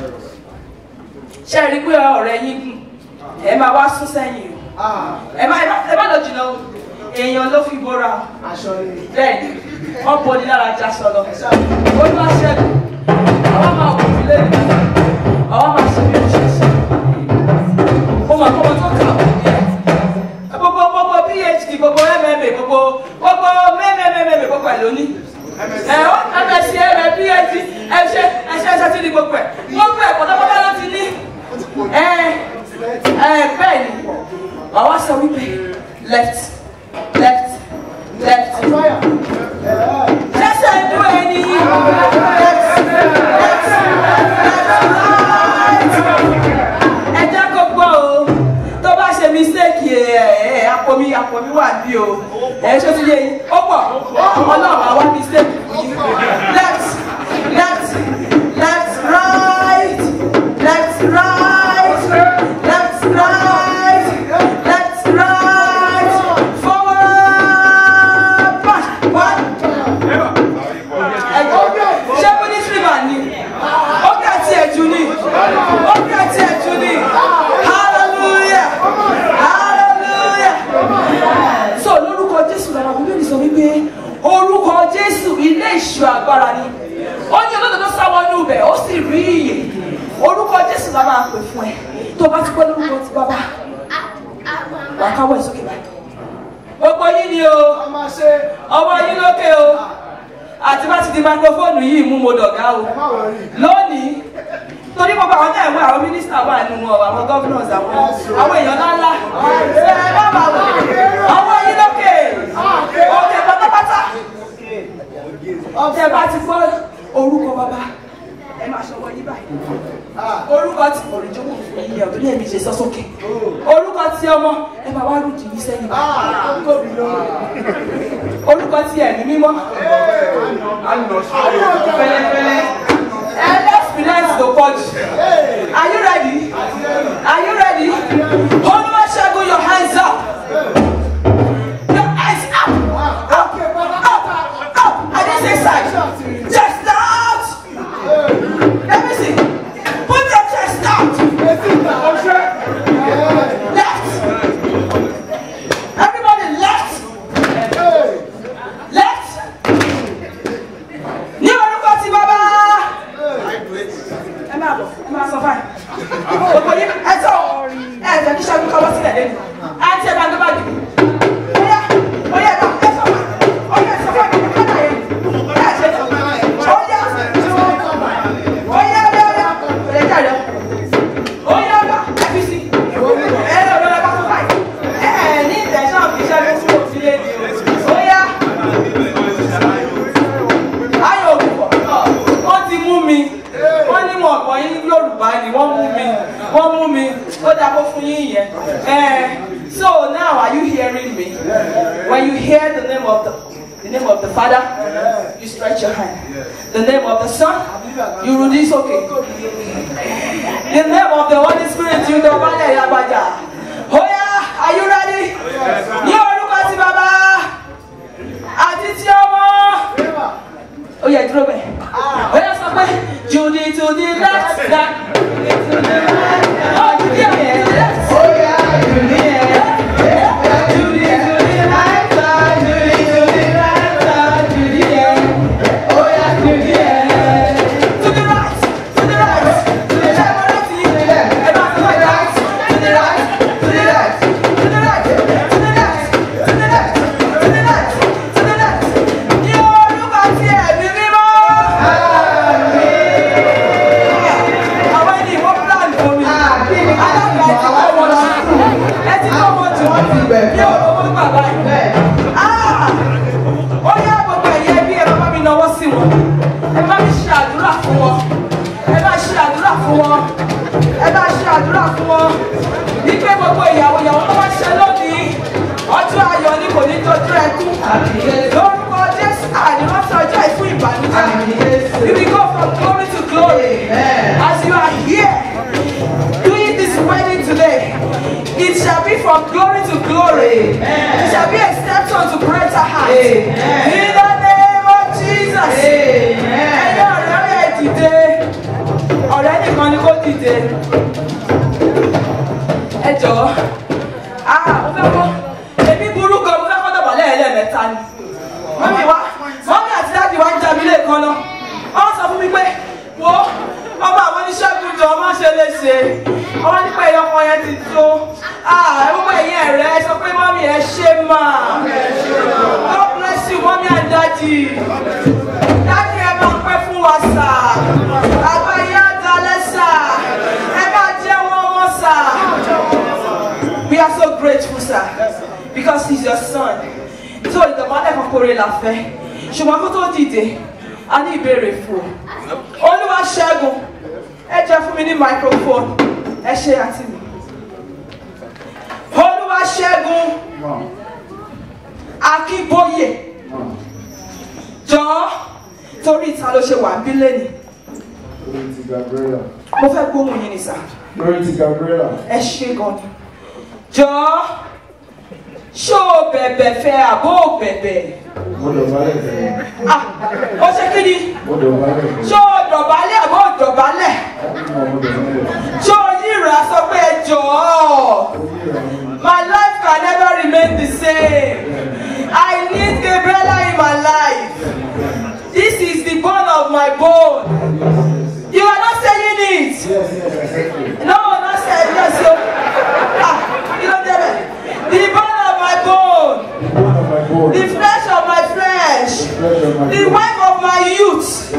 Ṣé ẹ rí pé ọ̀rẹ́ yín gùn? Ẹ máa wá sún sẹ́yìn o. Ẹ má ẹ má lọ jìnnà o. Èèyàn ló fi bóra o. Bẹ́ẹ̀ni, wọ́n bo ní lára já sọ lọ. Olúwa ṣẹ́gun. Àwọn máa wò mí lé mi. Àwọn máa ṣe bí oṣù ṣe. Mo mọ̀ kọ́mọ tó kà ó ní ẹ̀. Gbogbo gbogbo PhD gbogbo M M A gbogbo gbogbo mẹ́mẹ́mẹ́mẹ́ gbogbo ẹ̀ lóní. Ẹ ó M S C M PhD ẹ ṣe ẹ ṣe ẹ ṣe ti di gbogbo ẹ̀. Gbogbo ẹ̀ pọ̀tọ́pọ̀tọ́ ló ti ní. Ẹ ẹ bẹ́ẹ̀ ni, àwa sọ wípé left left left. Ṣẹ́ṣẹ́ ń dún ẹni left left left right. Ẹ jẹ́ kó gbọ́ o, tó bá ṣe mistake ẹ̀ àpòmí àpòmí wà bí o. Ẹ ṣe ti yé yín, ó pọ̀, ọlọ́run àwa mistake yìí. Left left left right left right left right left right forward back one. Ṣé ministry man ni? Ó kẹ́ ti ẹ̀jú ni. Ó kẹ́ ti ẹ̀jú ni. Hallelujah. Hallelujah. So lórúkọ Jésù lára Bíbélì sọ wípé orúkọ Jésù ilé ìṣọ́ agbára ni. Ó ní olódodo sáwọn inú ibẹ̀ ó sì rí iyè. Orúkọ Jésù la máa pè fún ẹ. Tó bá ti pẹ́ lórúkọ ti bàbá. Wà á káwọ́ ìsókè báyìí. Gbogbo yín ni ni o. Ọwọ́ yín lókè o. Àti bá ti di microphone yìí mú mo dọ̀gá o. Lónìí, torí gbogbo àwọn náà wọ àwọn mínísítà wà nínú wọn, àwọn governors àwọn àwọn èèyàn ńláńlá. Ẹ má bà wọ́n. Ọwọ́ yín lókè. Òkè pátápátá. Ọ̀tẹ̀ bá ti gbọ́ orúkọ bàbá. Ẹ máa ṣọwọ́ yín báyìí. Orúkọ tí òrìjọ́ mọ̀ fún yín ọ̀dọ́ ní ẹ̀mí ṣe sọ́sókè. Orúkọ tí ọmọ ẹ máa wá rúdì ní sẹ́yìn. Orúkọ tí ẹ̀mí mímọ́. Fẹ́lẹ́fẹ́lẹ́. And experience the purge. Are you ready? Are you ready? Hold on, Shagun, your hands up. Your hands up. Up. Up. Up. I didn't say side. Chest out. Let me see. Put your chest out. Left. Everybody left. Left. New Orukoti Baba. Ẹ máa bọ̀, ẹ máa sọ báyìí. Gbogbo yín ẹ sọ ẹ jẹ́ kí Ṣẹ́gun kọ́wọ́ sílẹ̀ lẹ́nu. Àǹtí ẹ bá ń gbé báàgì. Óyá óyá ẹ bá ẹ sọ báyìí. Óyá ẹ sọ báyìí kí ẹ bá yẹn. Óyá ẹ ṣe tán. Óyá óyá óyá óyá òye jáde. Óyá óyá ẹ fi sí. Ẹ lọ lọ ẹ bá sọ báyìí. Ẹ ẹ ní ìtẹ̀sán kì í Ṣẹ́gun fún òfin lé ní o. Óyá. Ayọ̀ òkùnkọ̀ wọ́n ti mú mi. Wọ́n ní wọn ọ̀pọ̀ yín Yorùbá ni wọ́n mú mi wọ́n mú mi ó dàbọ̀ fún yín yẹn. So now are you hearing me? When you hear the name of the the name of the Father, you stretch your hand. The name of the Son, you release okay. The name of the Holy Spirit, you don't want to hear about that. Oh yeah, are you ready? Ní orúkọ ti bàbá àti ti ọmọ. Ó yá dúró bẹ́ẹ̀. Ó yá sọ pé Judy to the left, that Judy to the right, oh Judy to the left, oh yeah Judy, yeah, Judy to the right, Judy to the right, Judy, yeah, oh yeah Judy, yeah, to the right, to the right, to the left, to the left, everyone to the right, to the right, to the left, to the right, to the left, to the left, to the left, to the left. Ní orúkọ ti ẹ̀mí mímọ́. Lórúkọ Jésù àdìmọ́sí ọjọ́ ìfún ìbànújẹ́. We will go from glory to glory. As you are here doing this wedding today, it shall be from glory to glory. It shall be a step to greater heights. In the name of Jesus. Ẹ̀yin ọ̀rẹ́ ọ̀rẹ́ dìde. Ọ̀rẹ́ nìkan ni kò dìde. Ẹ jọ̀ọ́. Ah, mo fẹ́ kọ́. Èmi burú gan, mo fẹ́ kọ́ dọ̀bálẹ̀ ẹlẹ́mẹ̀ta ni. Mọ́mí wa, mọ́mí àti dáàdì wa ń jà mí lẹ́ẹ̀kan náà. Wọ́n sọ fún mi pé, wo ọmọ àwọn oníṣègùn jọ ọmọ ṣe lè ṣe. Ọmọ nípa ẹ̀yọ ọmọ yẹn ti tó. Ẹ̀wọ́n ẹ̀yìn ẹ̀rẹ́ sọ pé mọ́mí ẹ ṣe máa. God bless you, mọ́mí and daddy. Daddy ẹ máa pẹ́ fún wa sà. Àgbáyé àdálẹ́ sà. Ẹ máa jẹ́ wọ́n wọ́n sà. We are so grateful, sir, because he's your son. So ìdọ̀bálẹ̀ kan kórè la fẹ́. Ṣùgbọ́n kó tó dìde, a ní ìbéèrè fún un. Olúwaṣẹ́gun, ẹ jẹ́ fún mi ní microphone. Ẹ ṣe àti mi. Olúwaṣẹ́gun Akínbóyè. Jọ̀ọ́ torí ìta ló ṣe wà ń bí lẹ́nu. Glory to Gabriela. Mo fẹ́ gbóhùn yín ni sà. Glory to Gabriela. Ẹ ṣe gan ni. Jọ̀ọ́ ṣó o bẹ̀bẹ̀ fẹ́ àbó o bẹ̀bẹ̀? Mo dọ̀bálẹ̀ fẹ́. Ah, ó ṣe kí ni? Mo dọ̀bálẹ̀ fẹ́. Ṣó o dọ̀bálẹ̀ àbó o dọ̀bálẹ̀? Mo dọ̀bálẹ̀. Ṣó o yíra sọ pé ẹ jọ̀ọ́? My life can never remain the same. I need Gabriela in my life. This is the bone of my bone. You are not saying it. Yes, yes, I said it. No, not saying yes. So, ah, you know that. The bone of my bone. One of my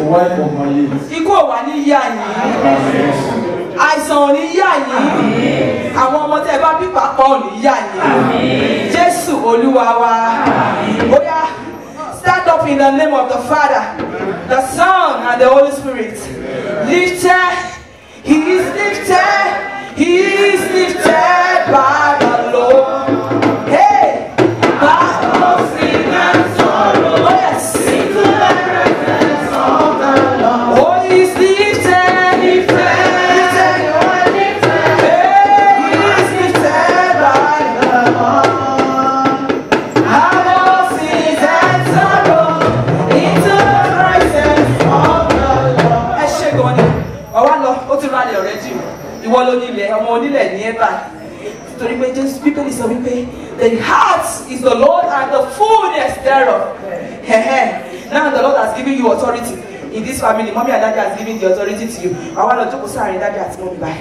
wipe of my lips. Ikú ò wá ní yá yín. Àìsàn ò ní yá yín. Àwọn ọmọ tẹ́ bá bí papọ̀ ò ní yá yín. Jésù Olúwa wa. Bóyá stand up in the name of the Father, the Son, and the Holy Spirit. Lifted, He is lifted, He is lifted by the Lord. Hey, by all sin and sorrow. Oh yes. Into the presence of the Lord. Oh, He is lifted, lifted, lifted, you are lifted. Hey, He is lifted by the Lord. By all sins and sorrow. Into the presence of the Lord. Ẹ ṣe gan ni. Ọwọ́ lọ, ó ti rálẹ̀ already. Ìwọ ló nílẹ̀, ọmọ onílẹ̀ ní ẹ̀ báyìí. Torí pé Jésù Bíbélì sọ wípé the heart is the Lord and the fullness thereof. Now the Lord has given you authority in this family. Mommy and Daddy has given the authority to you. Àwa lọ jókòó sáàrin Daddy àti Mommy báyìí.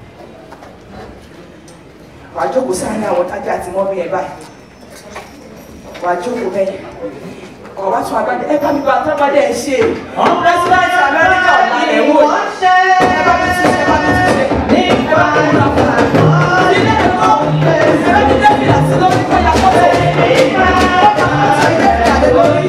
Wàá jókòó sáàrin àwọn Daddy àti Mommy ẹ̀ báyìí. Wàá jókòó bẹ́ẹ̀. Ọ̀wá tún agbádẹ́ ẹ bá mi bá agbádẹ́ ẹ ṣe. President America ọ̀la ẹ̀ wò. Ẹ bá mi tún ṣe, ẹ bá mi tún ṣe. Ẹ bá mi múra fún wa. Ilé ẹ̀kọ́ ẹ bá mi dẹ́bi àti lórí kọ́yà kọ́tọ̀. Ẹ bá mi dẹ́bi àti lórí.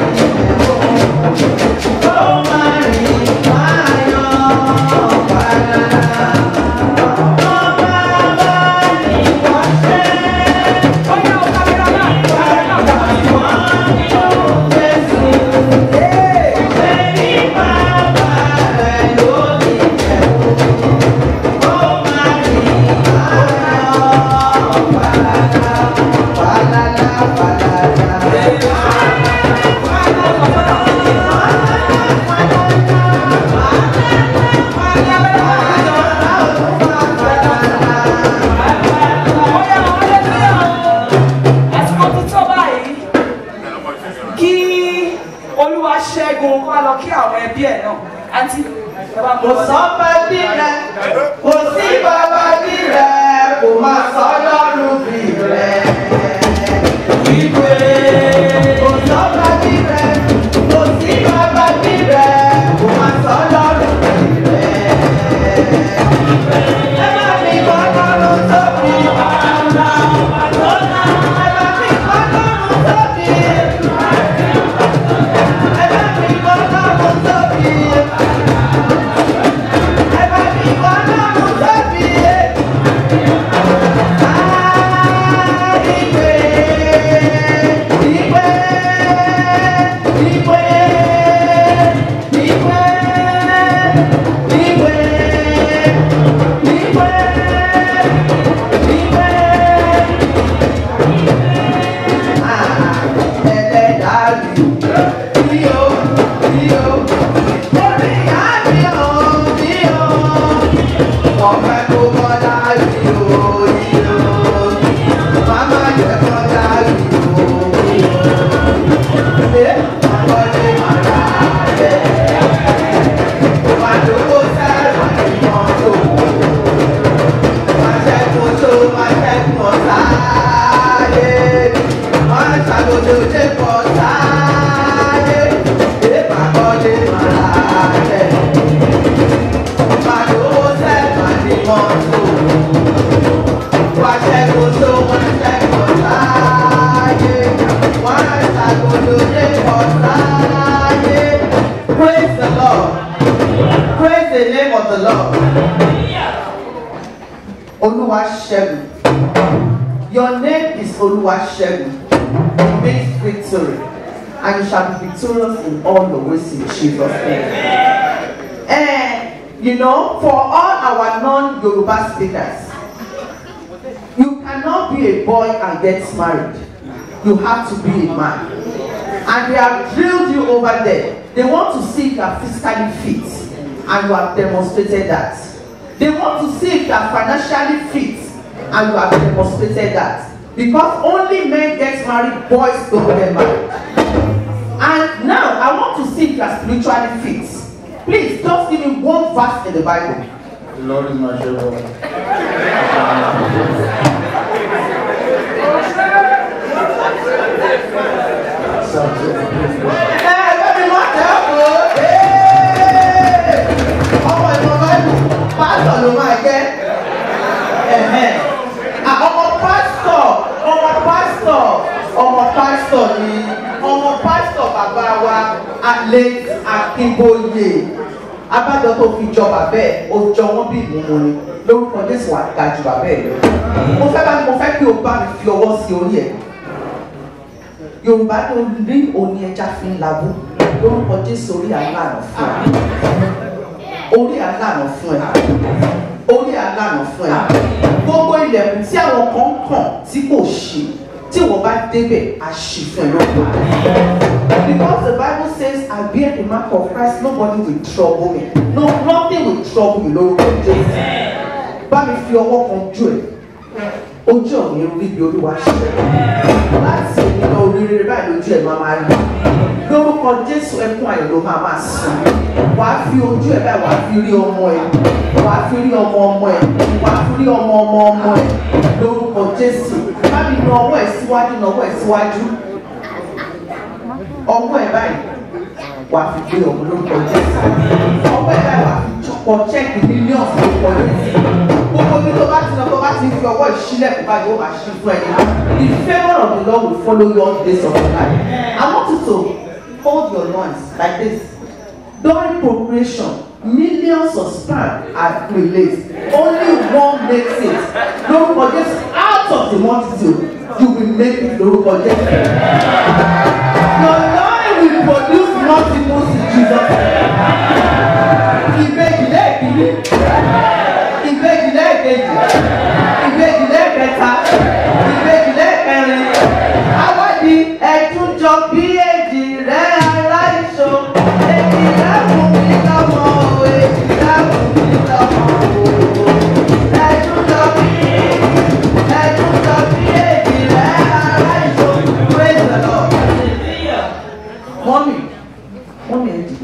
Ó máa rìn wáyọ̀ wàrà. Ó máa bá ní wọ́ṣẹ́. Ó yẹ o kámẹ́rà náà. Kámẹ́rà náà kà sí wọ́n. Jésù. Ṣé ní bàbá rẹ̀ lórí ìjẹun? Ó máa rìn wáyọ̀ wàrà. Wàlálà wàlálà. Kí Olúwa ṣẹ́gun kó lọ kí àwọn ẹbí ẹ̀ náà. Àǹtí, bàbá mo Kò sọ́ba bí rẹ̀, kò sí bàbá bí rẹ̀, kò máa sọ lọ́rùn bí rẹ̀. Ìwé kò sọ́ba bí rẹ̀, kò sí bàbá bí rẹ̀, kò máa sọ lọ́rùn bí rẹ̀. Ẹ bá mi kọ́ lọ́rùn tóbi, àlá àlọ́lá. Ẹ bá mi kọ́ lọ́rùn tóbi, ẹ bá mi kọ́ lọ́rùn tóbi. Praise the Lord. Praise the name of the Lord. Oluwasegun. Your name is Oluwasegun. It means victory. And you shall be victorious in all your ways in Jesus' name. And you know, for all our non-Yoruba speakers, you cannot be a boy and get married. You have to be a man. And they have drilled you over there. They want to see if you are physically fit, and you have demonstrated that. They want to see if you are financially fit, and you have demonstrated that. Because only men get married, boys don't get married. And now I want to see if you are spiritually fit. Please just give me one verse in the Bible. The Lord is my shepherd. Hey, let me not tell you. Hey. pásítọ̀ ni ọmọ pásítọ̀ bàbá wa Alex Akínbóyè abájọ tó fi jọba bẹ́ẹ̀ ó jọ wọ́n bí ìmúmu ni lórúkọ Jésù wà ga jù bàbá ẹ̀ lọ. mo fẹ́ bá mo fẹ́ kí o bá mi fi ọwọ́ sí orí ẹ̀. Yorùbá ló rí òní ẹja fi ń labú lórúkọ Jésù orí àlànà fún ẹ orí àlànà fún ẹ orí àlànà fún ẹ gbogbo ilẹ̀kùn tí àwọn kan kàn tí kò ṣí tí wọ́n bá débẹ̀ àṣì fún ẹ lórúkọ because the Bible says I bear the mark of Christ nobody will trouble me no nothing will trouble me lórúkọ Jésù bá mi fi ọwọ́ kan ojú ẹ ojú ọ̀nà rí bí Olúwa ṣe láti ìlú oríire báyìí lójú ẹ̀ máa máa rí lórúkọ Jésù ẹkún ayọ̀ ló máa máa sùn wàá fi ojú ẹ̀ báyìí wàá fi rí ọmọ ẹ̀ wàá fi rí ọmọ ọmọ ẹ̀ wàá fi rí ọmọ ọmọ ọmọ ẹ̀ lórúkọ Jésù bá mi na ọwọ́ ẹ̀ síwájú na ọwọ́ ẹ̀ síwájú ọwọ́ ẹ̀ báyìí wàá fi gbé ọmọ lórúkọ Jésù ọwọ́ ẹ̀ báyìí wàá fi kọ chẹ́ẹ̀kì mílíọ̀nù lórúkọ Jésù. Gbogbo bí tó bá ti lọ tó bá ti fi ọwọ́ ìṣílẹ̀ kó bá yóò máa ṣí fún ẹni. The favour of the Lord will follow you all the days of your life. I want you to hold your loins like this. During procreation, millions of sperm are released. Only one makes it. Lórúkọ Jésù, out of the multitude, you will make it lórúkọ Jésù. Your loin will produce multiples in Jesus. Ìbejì lẹ́ẹ̀kìlì. Ìbejì lẹ́ẹ̀kejì. Ìbejì lẹ́ẹ̀kẹta. Ìbejì lẹ́ẹ̀kẹrin. Awádìí ẹ̀tún jọ bí èjì rẹ̀ aláìṣọ. Èjì rẹ̀ fún mi lọ́mọ o. Èjì rẹ̀ fún mi lọ́mọ o. Ẹ̀tún jọ bí ẹ̀tún jọ bí èjì rẹ̀ aláìṣọ. Praise the Lord. Mọ́mì, mọ́mì ẹ̀ dìde.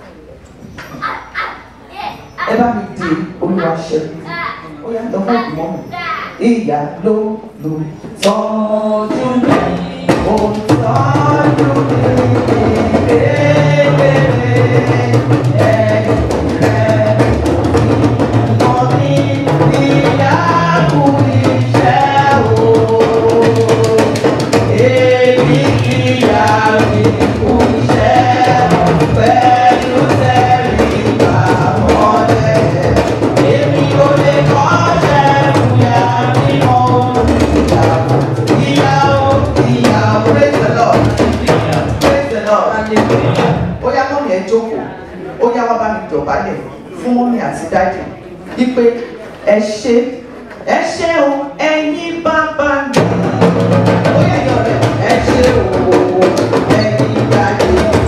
Ẹ bá mi di Olúwa ṣẹ́gun. Ó yá lọ́wọ́ ìgbìmọ̀ mi. Ìyá ló lò tọ́jú mi. Ó tọ́jú mi. Ìbéèrè ẹ̀yìn rẹ̀. Ìmọ̀ mi ìyá kú iṣẹ́ o. Èmi ìyá mi kú iṣẹ́ pẹ̀lú sẹ́rí ìgbà mọ́lẹ̀. Èmi ò lè kọ́ṣẹ́ fúyà mímọ́. Ìyàwó ìyàwó ìyàwó praise the Lord praise the Lord. Ó yá mọ́mí ẹ jókòó, ó yá wá bá mi dọ̀bálẹ̀ fún mọ́mí àti dájú. Wípé ẹ ṣé ẹ ṣé o ẹ̀yin bàbá mi. Ó yá yọ̀ rẹ̀ ẹ ṣé o ẹ̀yin dájú.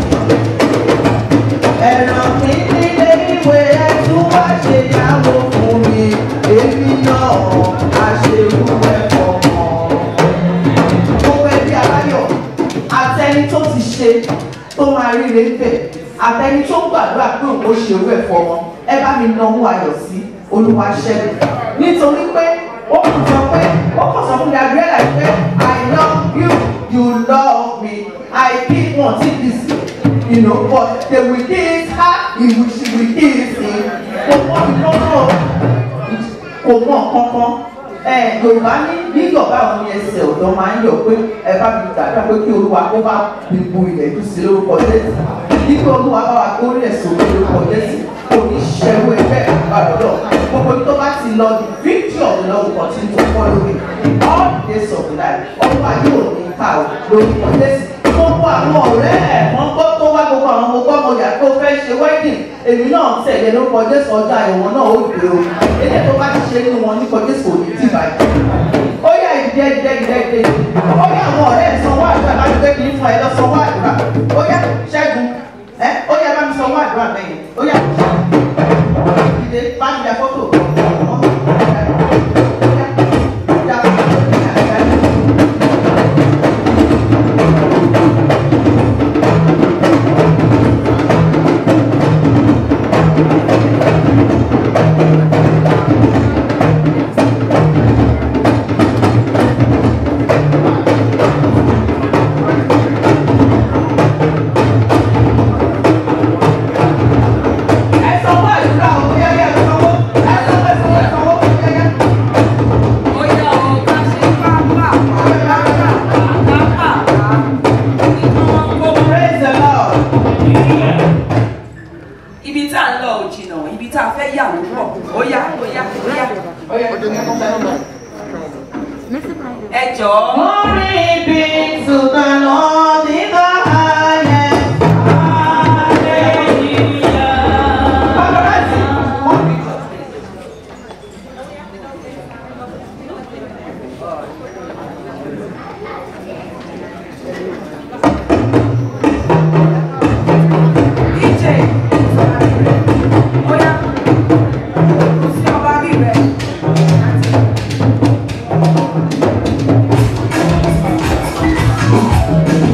Ẹ̀rọ mi nílé ìwé ẹ̀tún wá ṣe yàwó fún mi. Èmi náà aṣèrú ẹ̀fọ́ mọ́. Mo fẹ́ bí aláyọ̀ àtẹni tó ti ṣe tó máa ríre bẹ̀ àtẹni tó gbàdúrà pé òun ó ṣerú ẹ̀fọ́ mọ́. Ẹ bá mi náwó ayọ̀ sí Olúwa ṣẹ́gun. Nítorí pé ó kàn sọ pé ó kàn sọ fún mi àgbẹ̀rẹ̀ pé I love you, you love me. I pick one till this. You know, but they will kiss her, he will, she will kiss him. Kò mọ̀ ìkọ́kọ́, kò mọ̀ kankan. Ẹ Yorùbá ní bí Yorùbá òun ní ẹsẹ̀ ọ̀dọ́ máa ń yọ̀ pé ẹ bá mi gbàdúrà pé kí Olúwa kó bá gbogbo ilẹ̀ jù sí lórúkọ Jésù. Kí Olúwa bá wa kó rí ẹ̀sùn lórúkọ Jésù. Kò ní ṣẹ́wó ẹgbẹ́ ìbàdàn. Gbogbo tó bá ti lọ the victory of the Lord will continue to follow me. All the days of the life. Ọlọ́wà yóò ní ká o lórúkọ Jésù. Gbogbo àwọn ọ̀rẹ́ ẹ̀ wọ́n gbọ́ tó wá gbogbo àwọn ọmọ gbọ́ ọmọ ìyá tó fẹ́ ṣe wedding èmi náà tẹ̀lé lórúkọ Jésù ọjọ́ àyẹ̀wò náà ó gbé o èdè tó bá ti ṣe nínú wọn nípa Jésù òní tì báyìí. Ó yá ìdílé ìdílé ìdílé ìdílé ó yá àwọn ọ̀rẹ́ ẹ̀ sanwó àdúrà bá mi gbé kí n fún ẹ lọ sanwó àdúrà ó yá Ṣẹ́gun ẹ ó yá bá mi sanwó àdúrà bẹ́yìn ó yá ìdílé bá mi ya fọ́tò. ń lọ òjìnà ibi tá a fẹ́ yà ló pọ̀ ó yá ó yá ó yá ó yá. ẹ jọ̀ọ́. Glory be to the Lord in the highest. Thank you.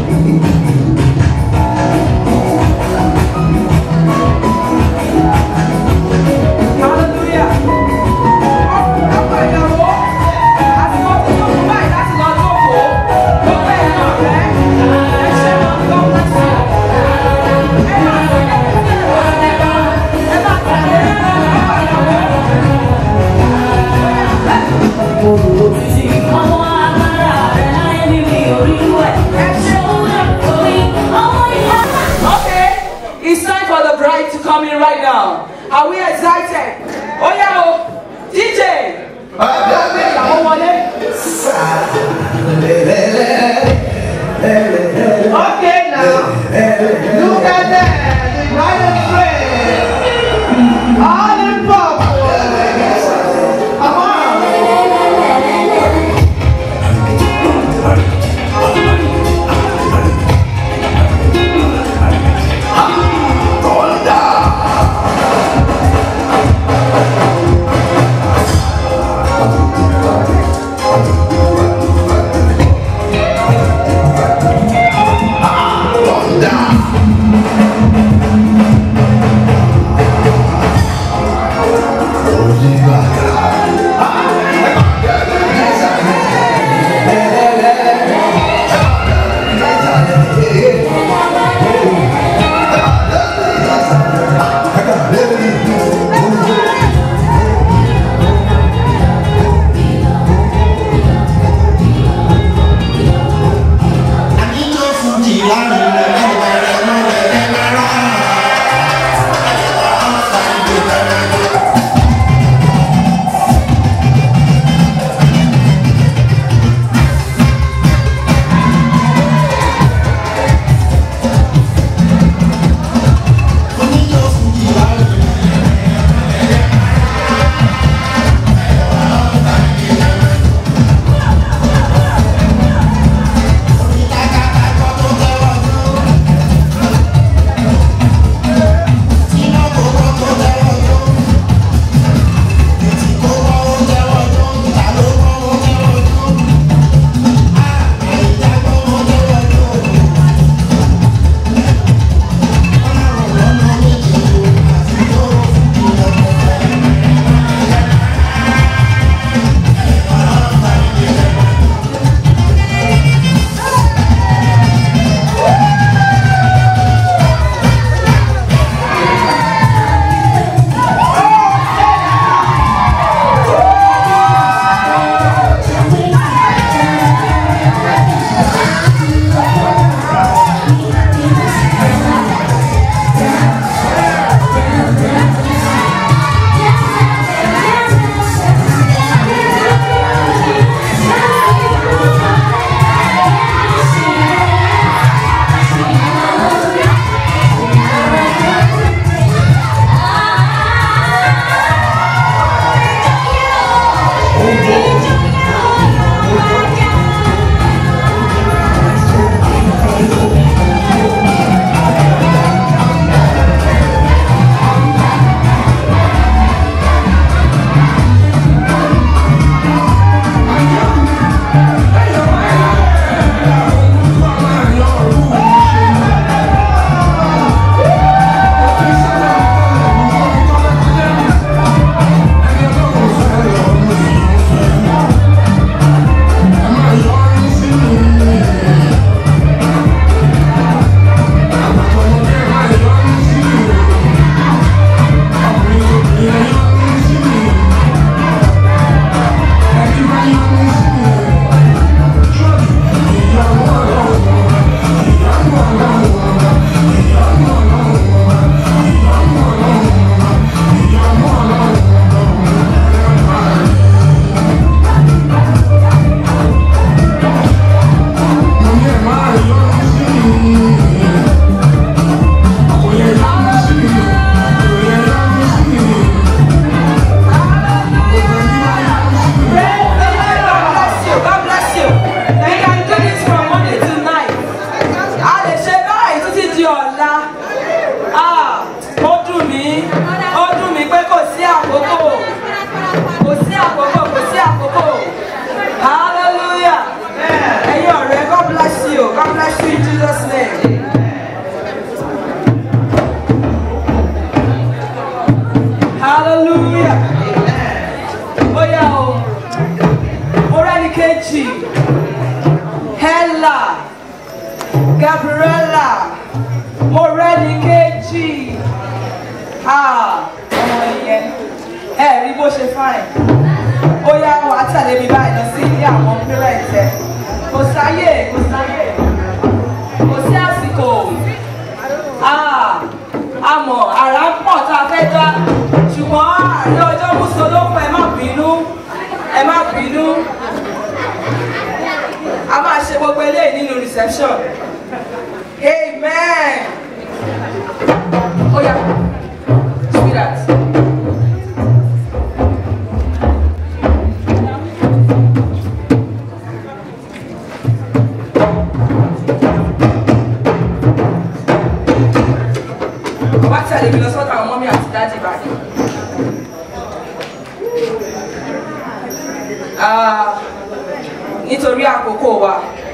bless you in Jesus' name. Hallelujah. Oh yeah, oh. Morani Kechi, Hella, Gabriella, Morani Kechi. Ah, oh yeah. Hey, we both fine. Oh yeah, oh, I tell you, bye. No see, yeah, my parents. Kò sáyé, kò sáyé. Kò sí àsìkò. Ah, àmọ́ àrà ń pọ̀ tá a fẹ́ dá. Ṣùgbọ́n àárẹ̀ ọjọ́ mùsùlùmí ẹ má bínú. Ẹ má bínú. A máa ṣe gbogbo eléyìí nínú reception. Amen. Oh yeah. Sweetheart. Tẹ̀lé mi lọ sọ́dọ̀ àwọn mọ́mí àti dájì báyìí. Nítorí àkókò wa.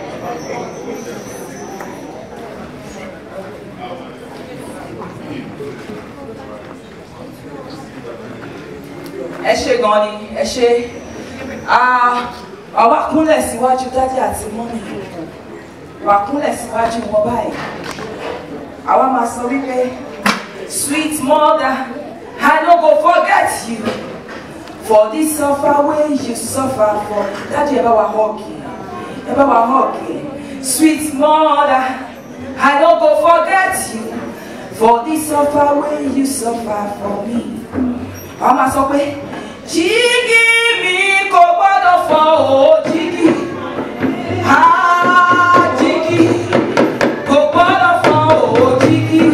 Ẹ ṣé gan ni, ẹ ṣé. Àwa kúnlẹ̀ síwájú dájì àti mọ́mí. Wà kúnlẹ̀ síwájú wọn báyìí. Àwa máa sọ wípé. Sweet mother, I no go forget you for this suffer way you suffer for. Daddy, ever wa hockey, ever wa hockey. Sweet mother, I no go forget you for this suffer way you suffer for me. Mama sọ pé, Jigi mi kò gbọ́dọ̀ fọ́ o, Jigi. Ah, Jigi kò gbọ́dọ̀ fọ́ o, Jigi.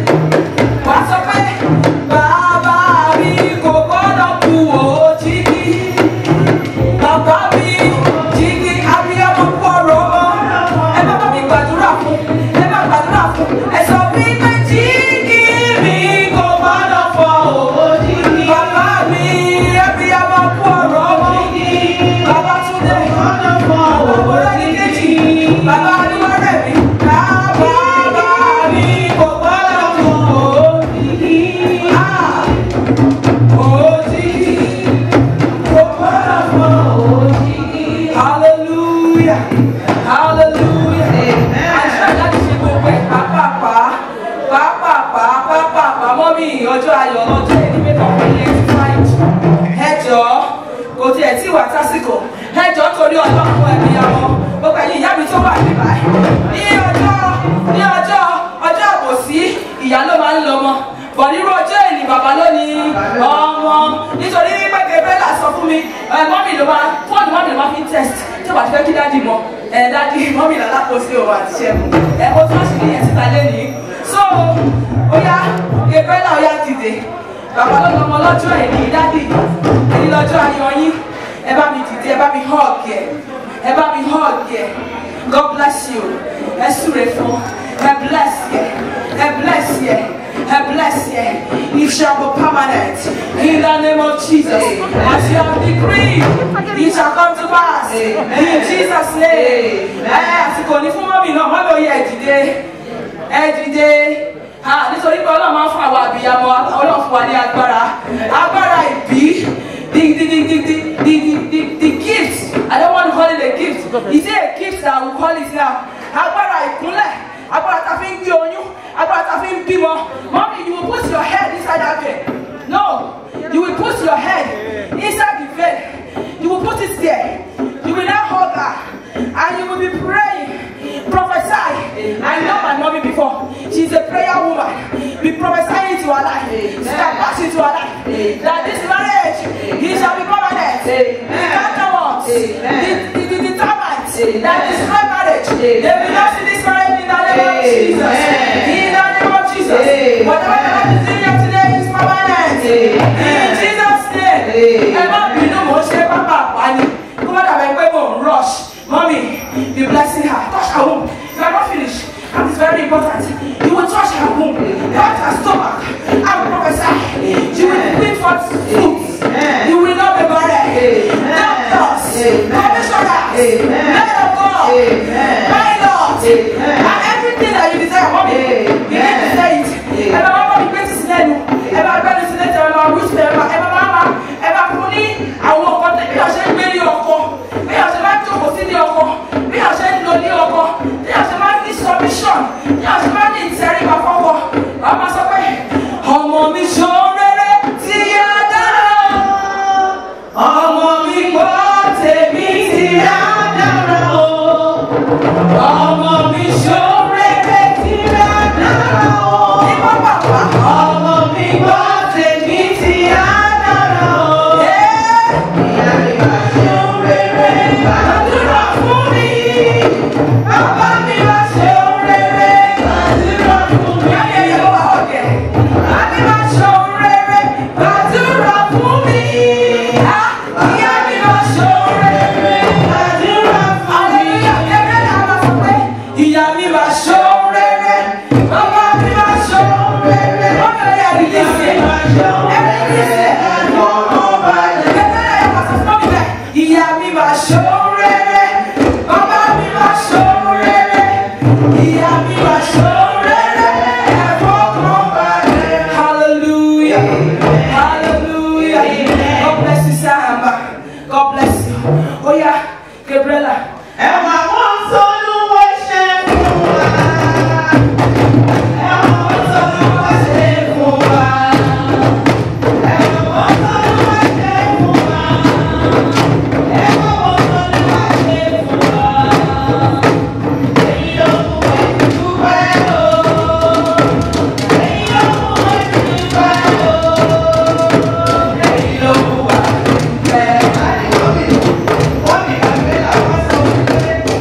Ọjọ́ ayọ̀ lọ́jọ́ ẹni mẹ́ta ọ̀pẹ̀lẹ̀ ti fáìlì. Ẹjọ́ kò tí ẹ̀ tí wà tásìkò. Ẹjọ́ torí ọlọ́run ẹ̀mí ọmọ. Gbogbo ẹ̀yin ìyá mi tó wà níbà. Ní ọjọ́ ní ọjọ́ ọjọ́ àbòsí ìyá ló máa ń lọ ọmọ. Bọ̀ nírú ọjọ́ èlì bàbá ló ní ọmọ. Nítorí pé Gabriela sọ fún mi, mọ́mì ló máa fóònù mọ́mì ló máa fi ń test. Tí ó bá ti fẹ́ kí dádì mọ̀, dádì mọ́mì lálákòóso òun àti ṣẹ́gun. Ẹ mo tún àṣírí yẹn síta lẹ́nìí. So, ó yá. Gabriela ó yá dìde. Bàbá ló lọ́mọ lọ́jọ́ ẹ̀ ní dádì. Èyí lọ́jọ́ ayọ̀ yín. Ẹ bá mi dìde, ẹ bá mi hug ẹ. Ẹ bá mi hug ẹ. God bless you. Ẹ súre fún. Ẹ bless yẹ. Ẹ bless yẹ. Ẹ bless yẹ. It shall be permanent. In the name of Jesus. As you have decreed, it shall come to pass. In Jesus' name. Ẹ àsìkò ní fún mọ́mì náà, mọ́mì ó yẹ ẹ dìde. Ẹ dìde. Ah, nítorí pé Ọlọ́run máa ń fún àwọn àbíyamọ, Ọlọ́run fún wa ní agbára. Agbára ìbí. The, the, the, the, the, the, the, the gift. I don't want to call it a gift. Is it a gift that I will call it now? Agbára ìkúnlẹ̀. Agbára tá fi ń gbé oyún. Agbára tá fi ń bímọ. Mommy, you will put your head inside that bed. No. You will put your head inside the bed. You will put it there. You will now hug her. And you will be praying. Prophesy. I know my mommy before. She's a prayer woman. Be prophesying into her life. Start passing to her life. That this marriage, he shall be permanent. The counterwards, the, the, the, the termites, that destroy marriage. They will not see this marriage in the name of Jesus. In the name of Jesus. Whatever the Lord is doing here today is permanent. In Jesus' name. And not be no more shape and back. Come on, I'm going to rush. Mommy, be blessing her. Touch her womb. You are not finished. And it's very important. You will touch her womb, touch her stomach. I will prophesy. You will bring forth fruits. You will not be barren. Doctors, commissioners, men of God, pilots, And everything that you desire, mommy, you need to say it. Ẹ bá mama mi gbé ti sílẹ̀ nu. Ẹ bá gbẹ́ni sílẹ̀ tẹ̀ ẹ bá rúùsì tẹ̀ ẹ bá ẹ bá mama ẹ bá fún ní àwọn ọkọ tẹ̀ bí ọ̀ṣẹ́ ń gbé ní ọkọ. Bí ọ̀ṣẹ́ máa ń jókòó sí ní ọkọ. Bí ọ̀ṣẹ́ ń lò ní ọkọ. Bí ọ̀ṣẹ́ máa ń ní submission. Bí ọ̀ṣẹ́ máa ń ní ìtẹríba fọ́kọ. Ọmọ sọ pé ọmọ mi ṣoore tí yá dára. Ọmọ mi gbọ́ tèmi tí yá dára o. Ọmọ mi ṣoore tí yá dára o. Ìwọ bàbá. Ọmọ mi gbọ́ tèmi tí yá dára o. Ìyá mi bá ṣoore gbàdúrà fún mi. Bàbá mi bá ṣoore gbàdúrà fún mi. Ìyá mi ẹ̀yẹ ló wà ọ̀gẹ̀. Bàbá mi bá ṣoore gbàdúrà fún mi. Ìyá mi bá ṣoore gbàdúrà fún mi. Ẹgbẹ́ náà máa sọ pé ìyá mi bá ṣoore bàbá mi bá ṣoore. Ọmọ ẹ̀yà rìlíìsì. Ẹ̀rọ rìlíìsì. Ẹgbẹ́ náà máa sọ fún mi bẹ́ẹ̀. Ìyá mi bá ṣoore bàbá mi bá ṣoore. Ìyá mi bá ṣoore. Ẹ̀fọ́ kan balẹ̀. Hallelujah. Hallelujah. God bless you, Sahaba. God bless you. Oh yeah, Gabriela. Ẹ wá wọ́n t'Olúwa ṣe fún wa. Ẹ wá wọ́n t'Olúwa ṣe fún wa. Ẹ wá wọ́n t'Olúwa ṣe fún wa. Ẹ wá wọ́n t'Olúwa ṣe fún wa. Èyí ló mú ẹni dúpẹ́ o. Èyí ló mú ẹni dúpẹ́ o. Èyí ló mú wa dúpẹ́. Wọ́n mi wọ́n mi gbàgbé làwọn sọ wípé.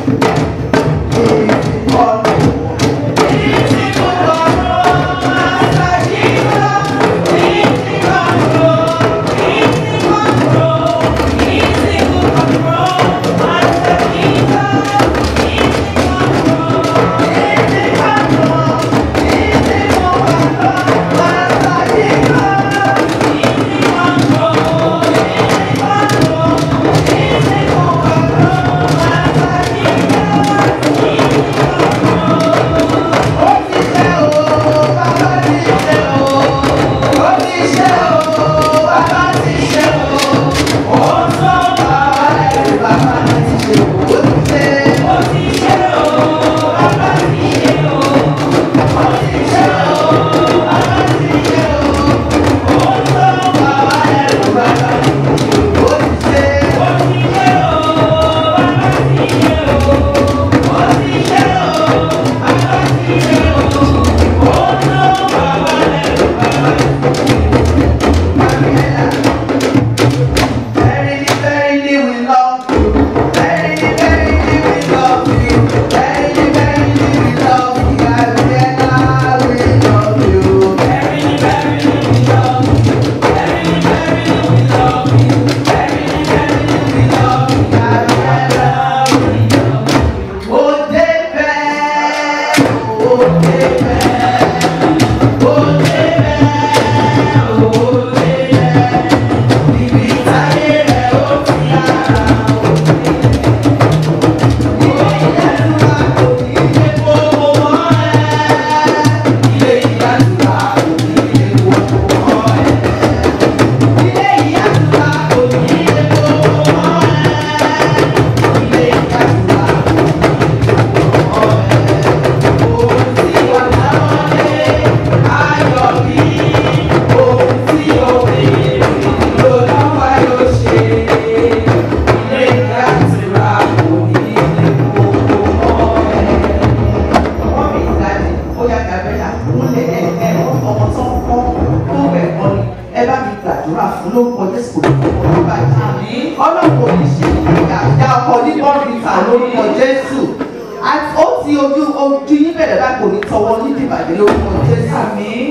lórúkọ Jésù. Àti ó ti ojú ojú yín bẹ̀rẹ̀ bá kò ní tọwọ́ ní ìbàdí lórúkọ Jésù.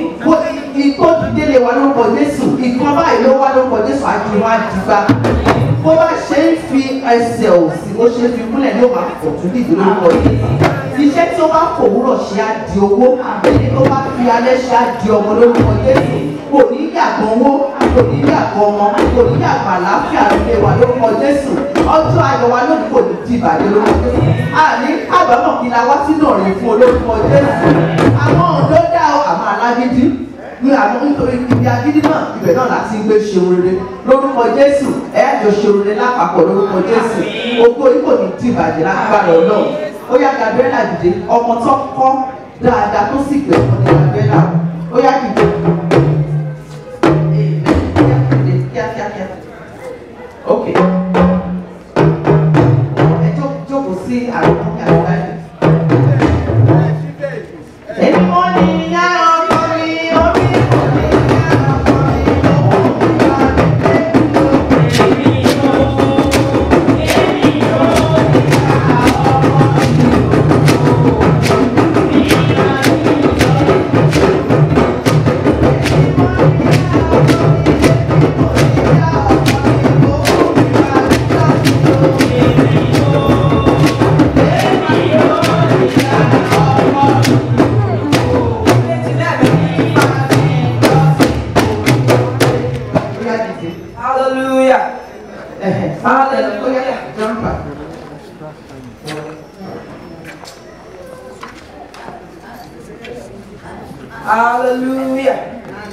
Ìkó délé wa lórúkọ Jésù. Ìkan báyìí ló wá lórúkọ Jésù àti wọn àdìgbà. Bó bá ṣe ń fi ẹsẹ̀ òsì bó ṣe fi múlẹ̀ ní òun àpò tún dìde lórúkọ Jésù. Iṣẹ́ tí ó bá fòwúrọ̀ ṣe á di owó. Èyí tó bá fi alẹ́ ṣe á di ọmọ lórúkọ Jésù. Kò ní yàgbọ́n owó. kò ní yàgò ọmọ kò ní yàgò àlàáfíà ilé wa lórúkọ Jésù ọjọ́ ayọ̀ wa lónìí kò ní di ìbàdí lórúkọ Jésù àní kábàámọ̀ kí la wá sínú ọ̀rìn fún olórúkọ Jésù àwọn ọ̀dọ́ dá àwọn alágídí ní àwọn nítorí ibi agídí náà ibẹ̀ náà láti gbé ṣeun rere lórúkọ Jésù ẹ̀ àjọ ṣeun rere lápapọ̀ lórúkọ Jésù ògo yìí kò ní di ìbàdí lágbára Ọlọ́run ó yá Gabriela dìde ọmọ tó kọ́ dáadáa tó sì gbé ọmọ ní Gabriela ó yá dìde kíákíákíá ok ẹ jókòó sí àwọn ọmọ mi àgbà yìí. èmi mọ́ ni ìyá ọkọ mi orí kò ní ìyá ọkọ mi lọ́wọ́ ìyá Hallelujah.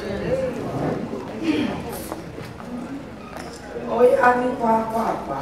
Oh, yeah, Papa.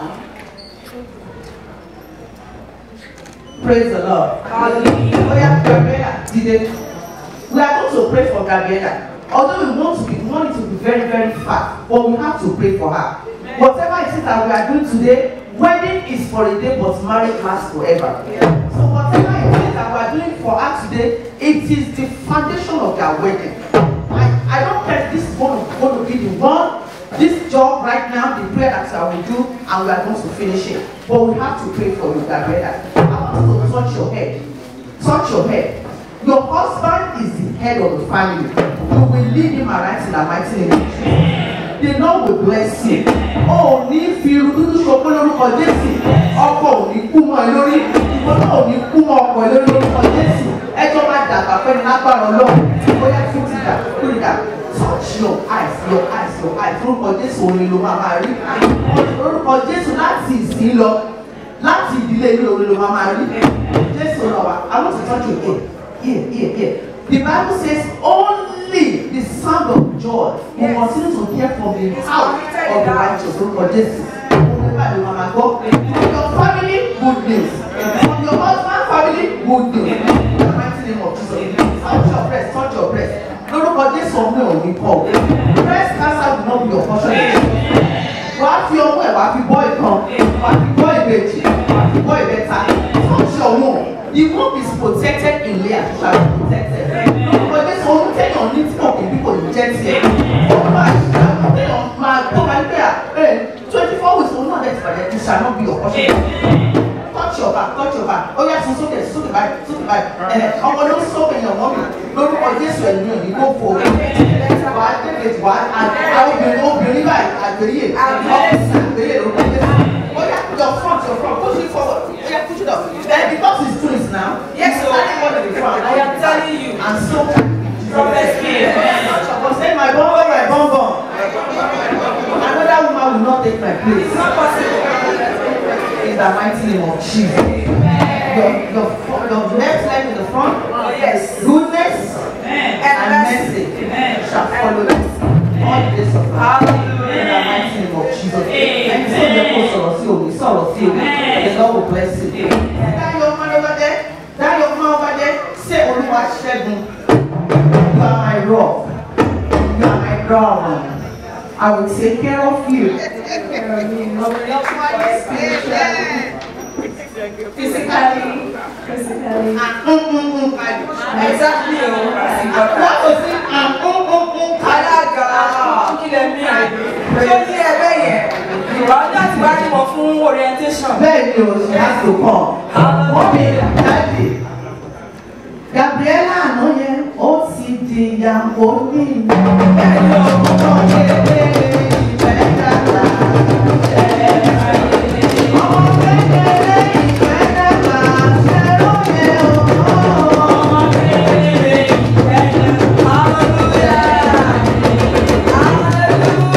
Praise the Lord. Hallelujah. Oh, yeah, Gabriela, did we are going to pray for Gabriela. Although we want to be, we want it to be very, very fast, but we have to pray for her. Amen. Whatever it is that we are doing today, wedding is for a day, but marriage lasts forever. Yeah. So whatever it is that we are doing for her today, it is the foundation of their wedding. I, I don't care if this is going to, going to be the one, this job right now, the prayer that I will do, and we are going to finish it. But we have to pray for you, Gabriela. I want you to touch your head. Touch your head. Your husband is the head of the family. You will lead him aright in the mighty name of Jesus. The Lord will bless you. Oh, ní fi irúdúdú ṣọpẹ́ lórúkọ Jésù. Ọkọ ò ní kú mọ́ ẹ lórí. Ìwọ náà ò ní kú mọ́ ọkọ ẹ lórí lórúkọ Jésù. Ẹjọ́ máa dàgbà pẹ́ ní lágbára Ọlọ́run. Bóyá fún ti dà kú ìdà. Touch your eyes, your eyes, your eyes. Lórúkọ Jésù òní ló máa máa rí. Lórúkọ Jésù láti ìsín lọ. Láti ìdílé ilé òní ló máa máa rí. Jésù lọ wá. I want to touch your head. Here, here, here. The Bible says only the sound of joy will yes. continue to hear from the house of the righteous. Look for this. From your family, good news. From your husband family, good news. In the mighty name of Jesus. Touch your breast, touch your breast. No, look for this one will be called. Breast cancer will not be your portion. What your way, what your boy come, what your boy baby, what your boy better. Touch your womb. The womb is protected in layers, shall be protected. But this one, tell your needs of the people in Jersey. Oh my, my, oh my prayer. twenty-four weeks will not let it, it shall not be your portion. Touch your back, touch your back. Oh yes, so okay, so the back, so the back. Oh, but don't stop in your mommy. Don't look at this when you go for it. Why, take it, why, and I will be no believer, I believe. I believe. Oh yeah, your front, your front, push it forward. Yeah, push it up. Then because it's twins now, yes, so I am telling you. And so, promise me. Say my bonbon, my bonbon. Another woman will not take my place. It's not possible. In the mighty name of Jesus. Your, your, your left leg in the front. Oh, yes. Goodness Amen. and mercy Amen. Shall follow us all the days of life. In the mighty name of Jesus. And so therefore, sorrow see you, sorrow see you. The Lord will bless you. That young man over there, that young man over there, say Oluwa Segun, you are my rock, you are my ground. I will take care of you. Physically, physically, and mm mm mm. Exactly. What was it? And mm mm mm. Alaga. Kílẹ̀ mi àyè. Ṣé ní ẹgbẹ́ yẹn? Ìwà ọjọ́ ti bá ní wọ̀ fún orientation. Bẹ́ẹ̀ni o, she has to come. Mọ́mí dájú. Gabriela àná yẹn, ó ti di ìyàwó ní ìlú. Bẹ́ẹ̀ni o, ó ti di ìfẹ́ dàgbà. Ọmọ kékeré ìfẹ́ dàgbà. Ṣé ló yẹ o? Ọmọ kékeré ìfẹ́ dàgbà. Hallelujah. Hallelujah.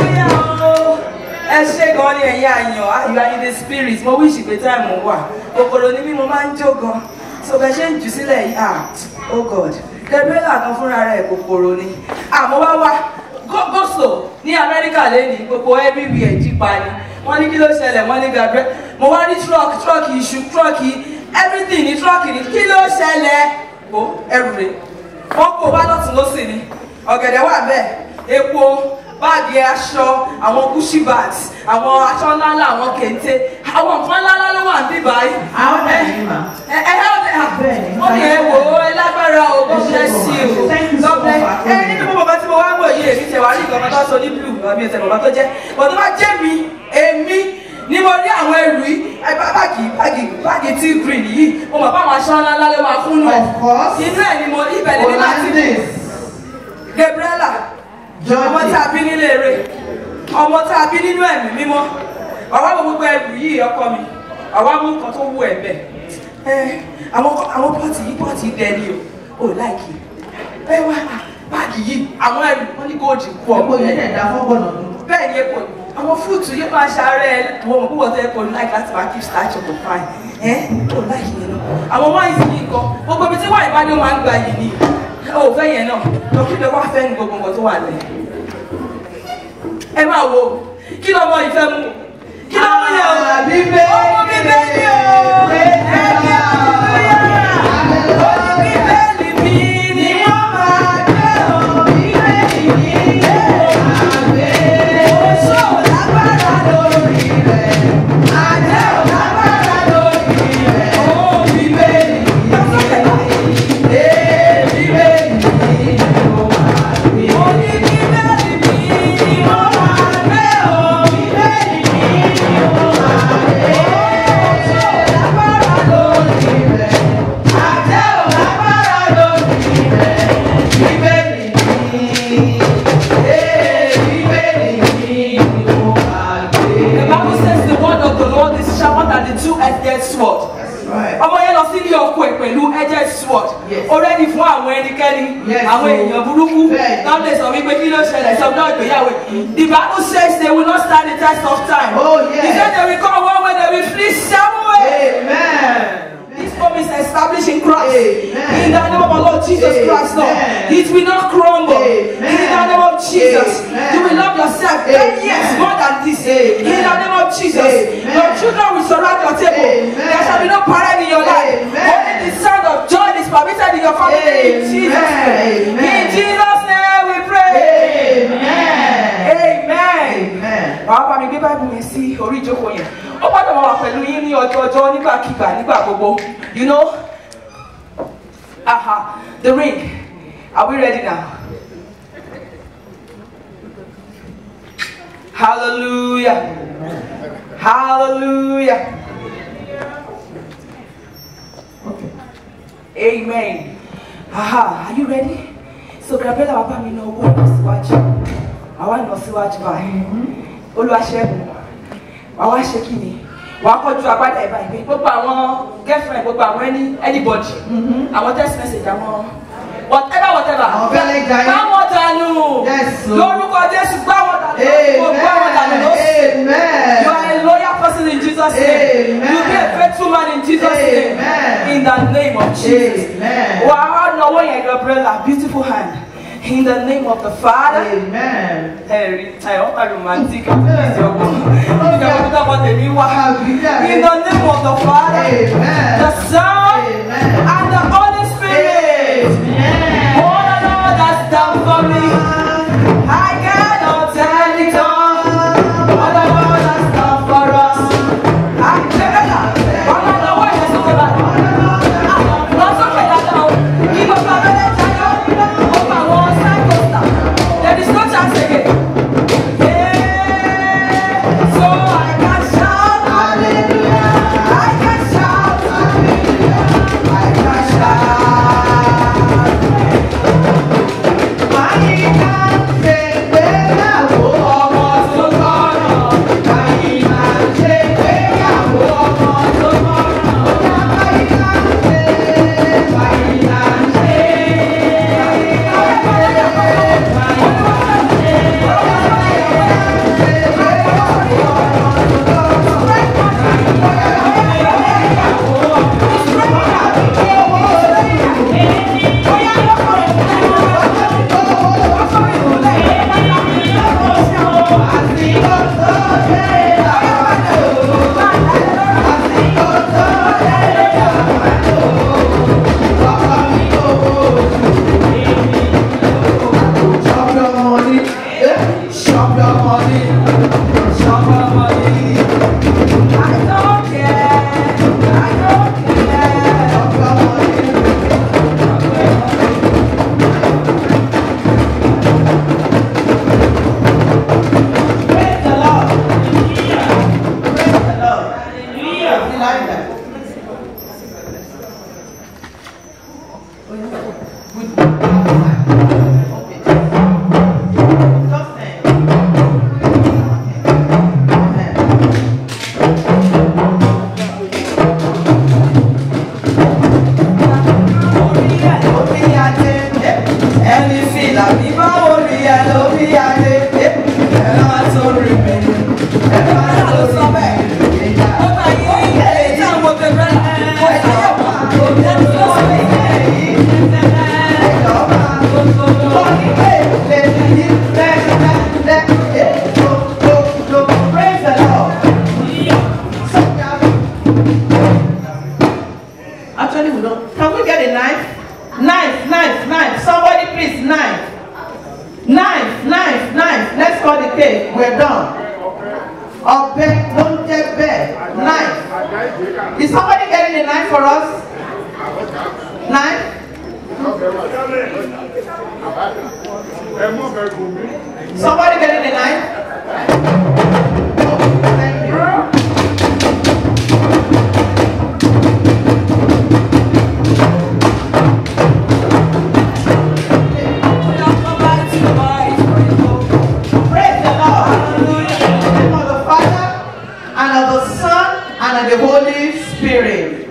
dé táìmù wà kòkòrò ní bí mo máa ń jó gan so bẹ́ẹ̀ ṣe ń jù sílẹ̀ yìí ah oh God Gabriela kan fúnra rẹ̀ kòkòrò ni àmọ́ wá wá gógóso ní Amẹ́ríkà lẹ́ni gbogbo everywhere jípa ni wọ́n ní kí ló ṣẹlẹ̀ wọ́n ní Gabriela mo wá ní truck truck iṣu truck everything ní truck ní kí ló ṣẹlẹ̀ kó ẹrù rẹ̀ wọ́n kó wá lọ́tún lọ́sì ni ọ̀gẹ̀dẹ̀ wà bẹ́ẹ̀ epo báàgì aṣọ àwọn Gucci bags àwọn aṣọ ńláńlá àwọn kente àwọn nǹkan ńláńlá ló wà níbí báyìí. àwọn ẹ̀yìn mà. ẹ ẹ ẹ ó ní ẹ wò ó ẹ lágbára o God bless you God bless ẹ nínú gbogbo bàbá tí mo wá wò yìí èmi tẹ wá rí nǹkan tó sọ ní blue àbí ẹsẹ̀ bàbá tó jẹ́ bọ̀ tó bá jẹ́ mi èmi ni mo rí àwọn ẹrù yìí ẹ bá báàgì báàgì báàgì tí green yìí mo mọ̀ bá àwọn aṣọ ńláńlá ló máa fún ẹ inú ẹ̀ ni mo ibẹ̀ lè ní láti Gabriela ọmọ tá a bí nílé rẹ̀ ọmọ tá a bí nínú ẹ̀mí mímọ́ àwa wo gbogbo ẹrù yìí ọkọ mi àwa mú nǹkan tó wú ẹ̀bẹ̀ ẹ àwọn àwọn pọ́ọ̀tì yìí pọ́ọ̀tì dẹni o ò láìkì ẹ wá báàgì yìí àwọn ẹrù wọn ní góòdì kú ọmọ yẹn dẹ̀ da fọ́gbọ̀nà mi. bẹ́ẹ̀ ni epo àwọn fúrúùtù yìí máa ṣàárẹ̀ àwọn ọmọ púpọ̀ tó ẹ̀kọ́ láì láti máa keep starch of the fine ẹ ò láìkì yẹn náà àwọn wáìnì yìí nǹkan gbogbo ibi tí wáìnì bá ní ó máa ń gba yìí ni ò fẹ́ yẹn náà lọ kí ló wá fẹ́ ní gbogbo nǹkan tó wà lẹ́yìn ẹ máa wo kí ló mọ ìfẹ́ mú kí ló mú yẹn o ọmọ bíbélì o ẹni àlùyà oní bíbélì mi ni wọ́n máa gbé o bíbélì mi ni wọ́n máa gbé oṣù lágbára lórí rẹ̀ àjẹ́ ò lágbára lórí rẹ̀ o bíbélì mi ẹ bíbélì mi ni wọ́n máa gbé oní bíbélì mi ni wọ́n máa gbé o bíbélì mi ni wọ́n máa gbé oṣù lágbára lórí rẹ̀ àjẹ́ ò lágbára lórí rẹ̀ bíbélì mi ẹ bíbélì mi ni wọ́n máa gbé. The Bible says the word of the Lord is sharper than the two-edged sword. Ọmọ yẹn lọ sí ilé ọkọ ẹ pẹ̀lú edged sword. Ó rẹ́dí fún àwọn ẹnikẹ́ni, àwọn èèyàn burúkú. Náà lè sọ wípé kí ló ṣẹlẹ̀ sọ náà ìgbéyàwó. The Bible says they will not stand the test of time. Oh, yes. He said they will come one way, they will flee seven ways. Amen. This home is established in Christ. Amen. In the name of our Lord Jesus Amen. Christ, Lord. It will not crumble. Amen. In the name of Jesus. Amen. You will love yourself ten years more than this. Amen. In the name of Jesus. Amen. Your children will surround your table. Amen. There shall be no parent in your life. Amen. Only the sound of joy is permitted in your family. In Jesus' name. Amen. In Jesus' name we pray. Amen. Amen. Amen. Wàá bá mi gbé báìbù mi sí orí ìjókòó yẹn. Ó gbọ́dọ̀ máa wà pẹ̀lú yín ní ọjọ́ ọjọ́ nígbàkigbà nígbà gbogbo. You know? Aha. The ring. Are we ready now? Hallelujah. Hallelujah. Amen. Aha. Are you ready? So Gabriela wá bá mi náà owó lọ síwájú. Àwa lọ síwájú báyìí. Olúwaṣẹ́gun. Wàá wá ṣe kí ni? Wàá kọjú agbádá ẹ̀ báyìí. Gbogbo àwọn girlfriend, gbogbo àwọn any anybody. Àwọn text message àwọn whatever whatever. Àwọn fẹ́lẹ́ jà yín. Gbá wọn dànù. Yes. Lórúkọ Jésù gbá wọn dànù. Amen. Gbá wọn dànù lọ́sùn. Amen. You are a loyal person in Jesus' name. Amen. You be a faithful man in Jesus' name. Amen. In the name of Jesus. Amen. Wàá náwó yẹn Gabriela, beautiful hand. In the name of the Father. Amen. Harry, I hope I romantic. In the name of the Father, Amen. the Son, Amen. and the Holy Spirit. Amen. All the Lord has done for me, I cannot tell it all. All the Lord has done for us, I cannot. All the Lord has done for us. Not okay that now. Give up my village, I know. Over one side coaster. There is no chance again. Yeah. So I can shout hallelujah. I can shout hallelujah. I can knife, knife. Somebody please, knife. Knife, knife, knife. Let's call the cake. We're done. Okay, don't get bad. Knife. Is somebody getting a knife for us? Knife? Somebody getting a knife? Oh, thank you. And the Holy Spirit.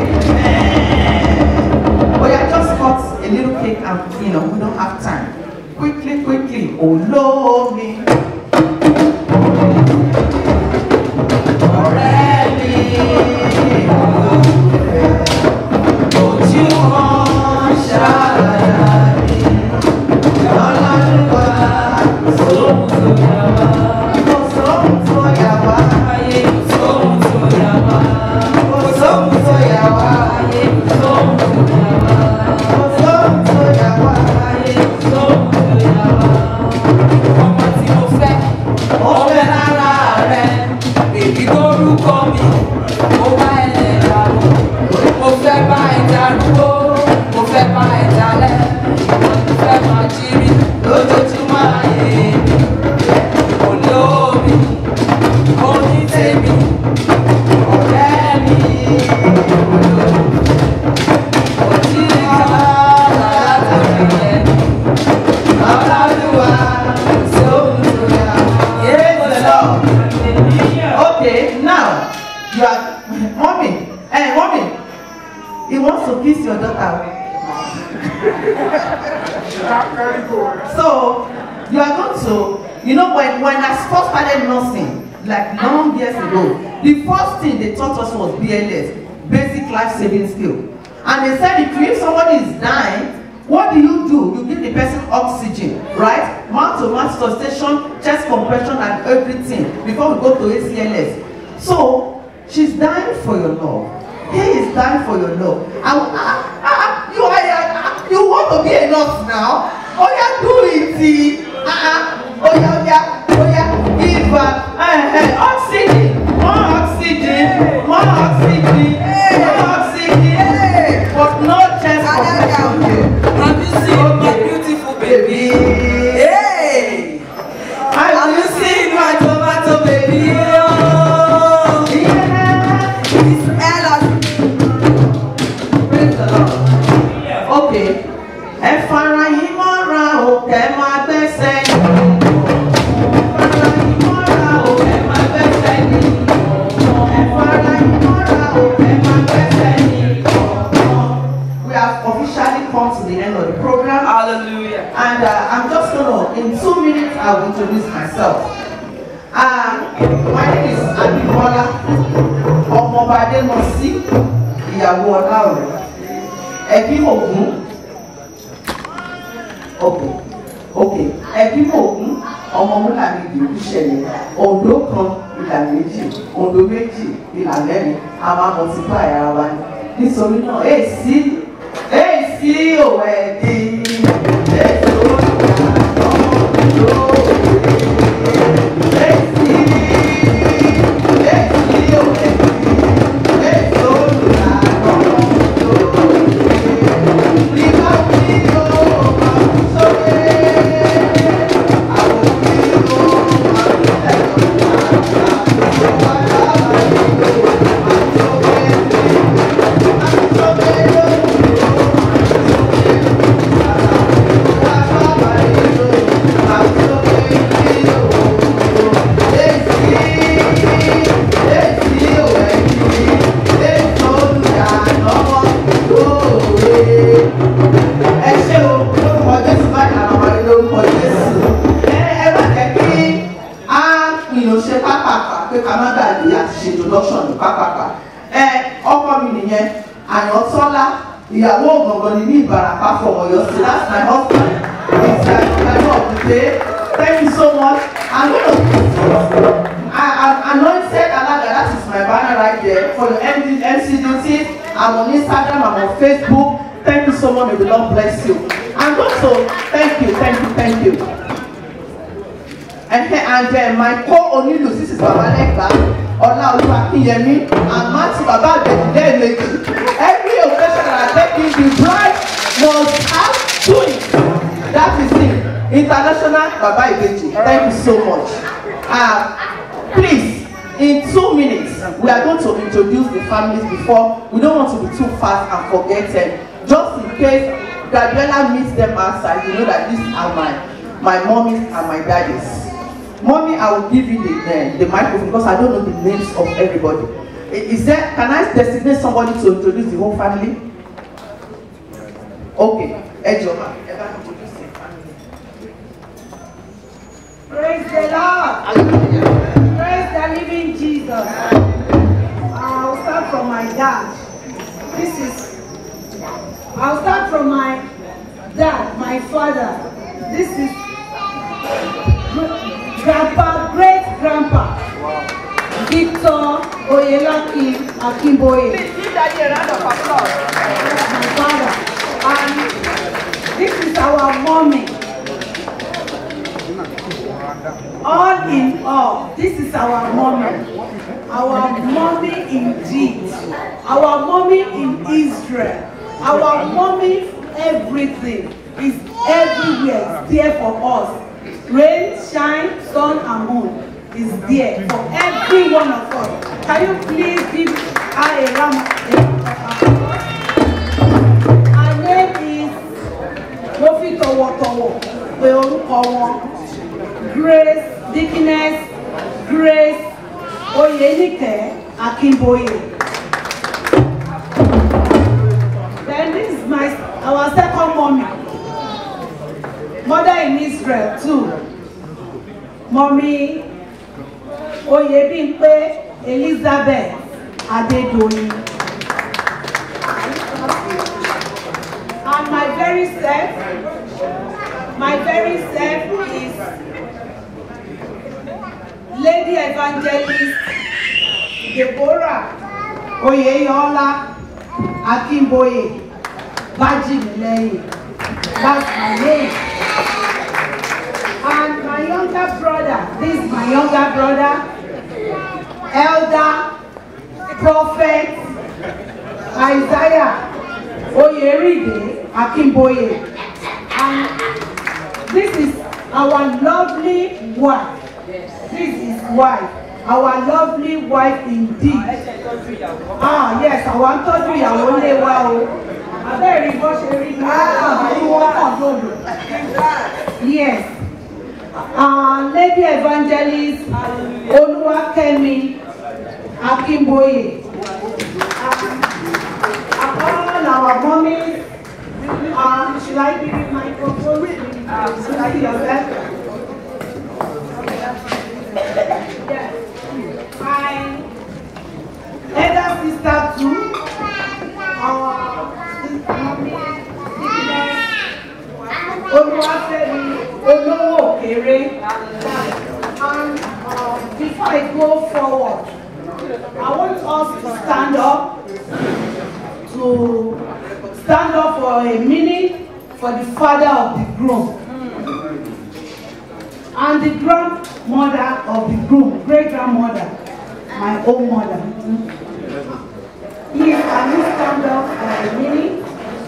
Amen. Oh yeah, just cut a little cake and you know, we don't have time. Quickly, quickly. Oh Lord me. So, you are going to, you know, when, when I first started nursing, like long years ago, the first thing they taught us was B L S, basic life saving skill. And they said if, if somebody is dying, what do you do? You give the person oxygen, right? Mouth to mouth resuscitation, chest compression and everything before we go to A C L S. So, she's dying for your love. He is dying for your love. And, uh, uh, you, are, uh, you want to be a nurse now? Oh yeah, do it, see. Uh-uh. Oh yeah, oh yeah, oh yeah. Give uh, uh, uh, oxygen, more oxygen, more oxygen, more oxygen. Hey. But no chest compression. Have you seen my beautiful baby? Hey! Have you seen my tomato baby? Oh. Yeah. It's Ella. Praise the Lord. Okay. Ẹ fara yín mọ́ra o, kẹ́ máa gbẹ́sẹ̀ yín. Ẹ fara yín mọ́ra o, kẹ́ máa gbẹ́sẹ̀ yín. Ẹ fara yín mọ́ra o, kẹ́ máa gbẹ́sẹ̀ yín. We have officially come to the end of the program. Hallelujah. And uh, I'm just going to, in two minutes, I'll introduce myself. Uh, my name is Abibola Ọmọbade Mosi, ìyàwó Ọláòrè. Ẹbí Ògún. Okay, okay. Ẹbí Ògún, ọmọ Múlàní ìlú ṣẹlẹ̀. Oǹdó kan, ìlà méjì. Oǹdó méjì, ìlà mẹ́rin. A máa mọ̀ sí báyìí ara wa ni. Nítorí náà, èsì, èsì òwò ẹ̀dí. Èsì òwò ìyàtọ̀. Ìyàwó ògàngàn ni ní Ìbàràpá from Ọ̀yọ́ State. That's my husband. He's the driver of the day. Thank you so much. I'm going to I, I'm anointed Alaga. That is my banner right there for your M C duties. I'm on Instagram. I'm on Facebook. Thank you so much. May the Lord bless you. And also, thank you, thank you, thank you. And, and uh, my co-Onilus, this is Baba Lekba, Ola Oluwakinyemi, and Matthew Baba Abedile. Every occasion that I take in, the bride must have twins. That is it. International Baba Ibeji. Thank you so much. Uh, please, in two minutes, we are going to introduce the families before. We don't want to be too fast and forget them. Just in case Gabriela meets them outside, you know that these are my, my mommies and my daddies. Mommy, I will give you the, uh, the microphone because I don't know the names of everybody. Is there, can I designate somebody to introduce the whole family? Okay. Ejoma. Introduce the family. Praise the Lord. Hallelujah. Praise the living Jesus. I'll start from my dad. This is, I'll start from my dad, my father. This is Grandpa, great grandpa, Victor Oyelaki Akimboye. Please give Daddy a round of applause. My father. And this is our mommy. All in all, this is our mommy. Our mommy indeed. Our mommy in Israel. Our mommy, everything is everywhere. It's there for us. Rain, shine, sun, and moon is there for every one of us. Can you please give her a round of applause? Her name is Mofi Towo Towo, Grace Dickiness, Grace Oyenike Akimboye. Then this is my our second mommy. Mother in Israel too. Mommy Oyebimpe Elizabeth Adedoyin. And my very self, my very self is Lady Evangelist Deborah Oyeyola Akimboye Bajimilei. That's my name. And my younger brother, this is my younger brother, Elder Prophet Isaiah Oyeride Akimboye. And this is our lovely wife. This is wife. Our lovely wife indeed. Ah, yes, I want to do your only well. Very yes. Uh, Lady Evangelist Oluwakemi Akimboye. Uh, all our mommies. Uh, should I give you my microphone? Uh, should I yourself? Yes. My elder sister too. Uh, Oluwafemi Olowo Ere. And uh, before I go forward, I want us to stand up, to stand up for a minute for the father of the groom and the grandmother of the groom, great grandmother, my own mother. Please, can you stand up for a minute?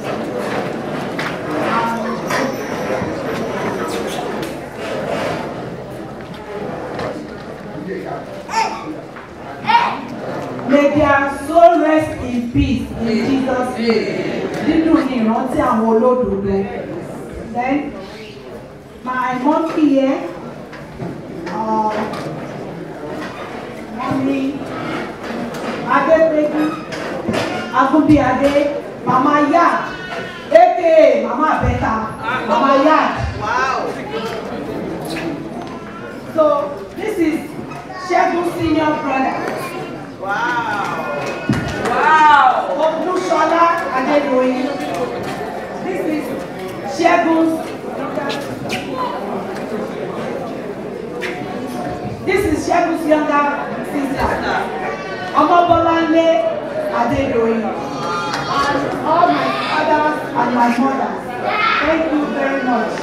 May their soul rest in peace in Jesus' name. Nínú ìrántí àwọn olódodo. Then my mom here, uh, mommy Adepeju Agunbiade, Mama Yad, aka Mama Beta, Mama Yad. Wow. So this is Shegun's senior brother. Wow. Wow. Olushola Adedoyin. This is Shegun's. This is Shegun's younger sister. Omobolande Adedoyin. And all my fathers and my mother. Thank you very much.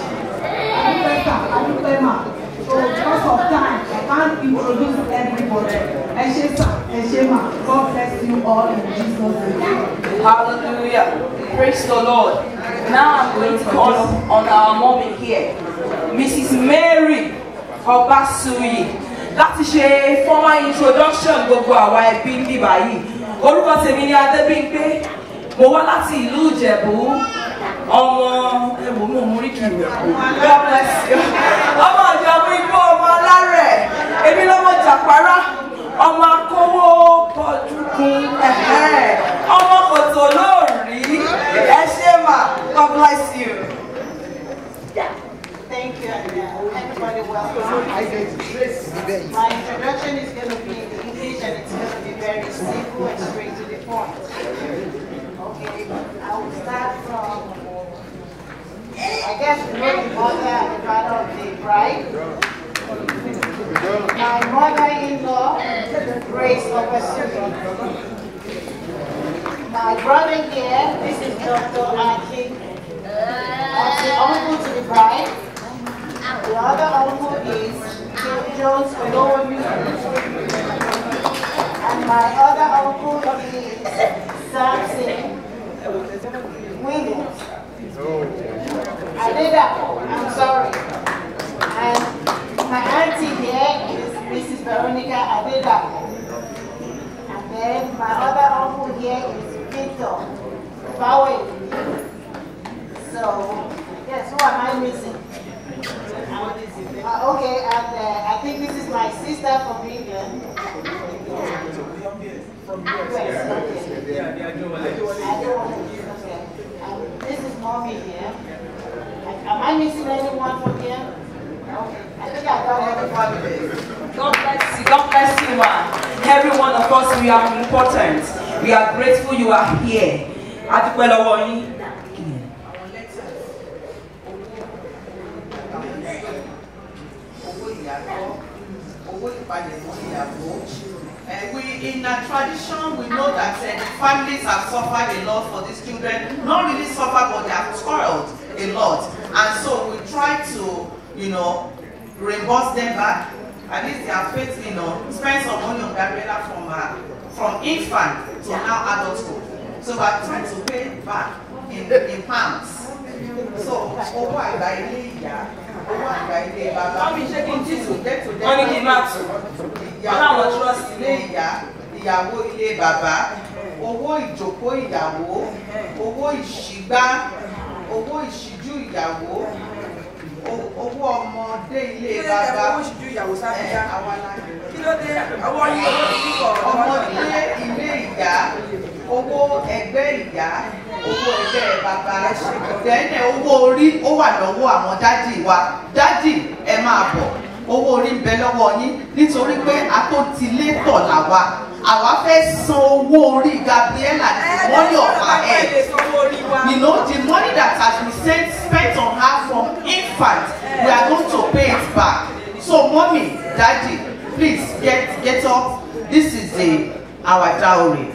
So because of time, I can't introduce everybody. Eshema, Eshema, God bless you all in Jesus' name. Hallelujah. Praise the Lord. Now I'm going to call on our mommy here, Missus Mary Obasuyi. Láti ṣe formal introduction gbogbo àwa ẹbí ń bí báyìí. Orúkọ tèmi ni Adébímpé. Mo wá láti ìlú Ìjẹ̀bú. Ọmọ ẹ̀wò mò ń rí kìí. God bless you. Ọmọ Ìjẹ̀bú igbó ọmọ alárẹ̀. Èmi lọ́mọ Jàpárá. Ọmọ akówó bọ́dúkún. Ọmọ kòtò lóòrí. Ẹ ṣé mà. God bless you. Thank you, and uh, everybody welcome. My introduction is going to be in English, and it's going to be very simple and straight to the point. Okay, I will start from, I guess we know the mother and the father of the bride. My mother-in-law, Grace Obasuyi. My brother here, this is Doctor Aki. That's the uncle to the bride. The other uncle is Jones Olowomi. And my other uncle is Samson Williams. Adedapo, I'm sorry. And my auntie here is Missus Veronica Adedapo. And then my other uncle here is Victor Bawe. So, yes, who am I missing? Uh, okay, and uh, I think this is my sister from England. From U S, okay. I don't want to, okay. And this is mommy here. Am I missing anyone from here? Okay, I think I got everybody. God bless you, God bless you, man. Every one of us, we are important. We are grateful you are here. Adúpẹ́ Uh, we, in our tradition, we know that uh, families have suffered a lot for these children. Not really suffered, but they have toiled a lot. And so we try to, you know, reimburse them back. At least they have paid, you know, spend some money on Gabriela from uh, from infant to now adulthood. So we are trying to pay it back in, in pounds. So, over by Leah. Mommy shaking to get to them. Ìyàwó ilé ìyá, ìyàwó ilé bàbá, owó ìjókòó ìyàwó, owó ìṣígbá, owó ìṣíjú ìyàwó, owó ọmọdé ilé bàbá. Owó ìṣíjú ìyàwó sábíyá. Kí ló dé? Àwọn ọmọdé ilé ìyá, owó ẹgbẹ́ ìyá, owó ẹgbẹ́ bàbá. Dẹ́nẹ̀ owó orí ó wà lọ́wọ́ àwọn dádì wa. Dádì ẹ máa bọ̀. Owó orí ń bẹ lọ́wọ́ yín nítorí pé atótilétọ̀ làwa. Àwa fẹ́ san owó orí Gabriela the money of her head. You know, the money that has been sent, spent on her from infant, we are going to pay it back. So, mommy, daddy, please get get up. This is the our dowry.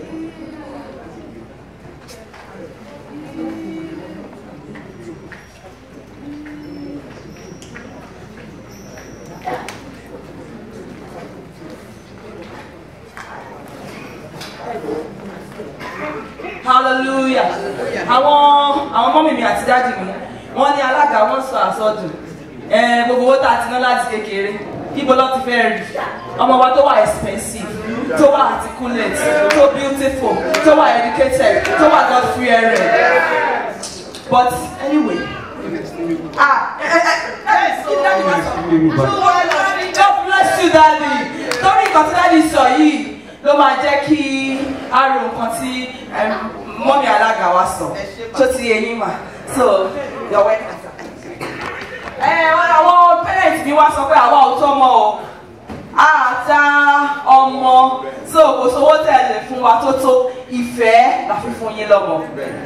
Hallelujah. Àwọn àwọn mọ́mì mi àti dájì mi wọ́n ní alága wọ́n sọ àsọdùn gbogbo owó tá a ti ná láti kékeré ibo ló ti fẹ́ rí ọmọ wa tó wà expensive tó wà articulate tó beautiful tó wà educated tó wà God fearing. But anyway ah God bless you daddy torí nǹkan tí daddy sọ yìí ló máa jẹ́ kí a rò nǹkan tí mọ́mí alága wa sọ tó ti yẹn mà so you're welcome. Àwọn parents mi wá sọ pé àwa ò tọ́mọ o àta ọmọ so kò sówó tẹ̀lé fún wa tó tó ìfẹ́ la fi fún yín lọ́mọ.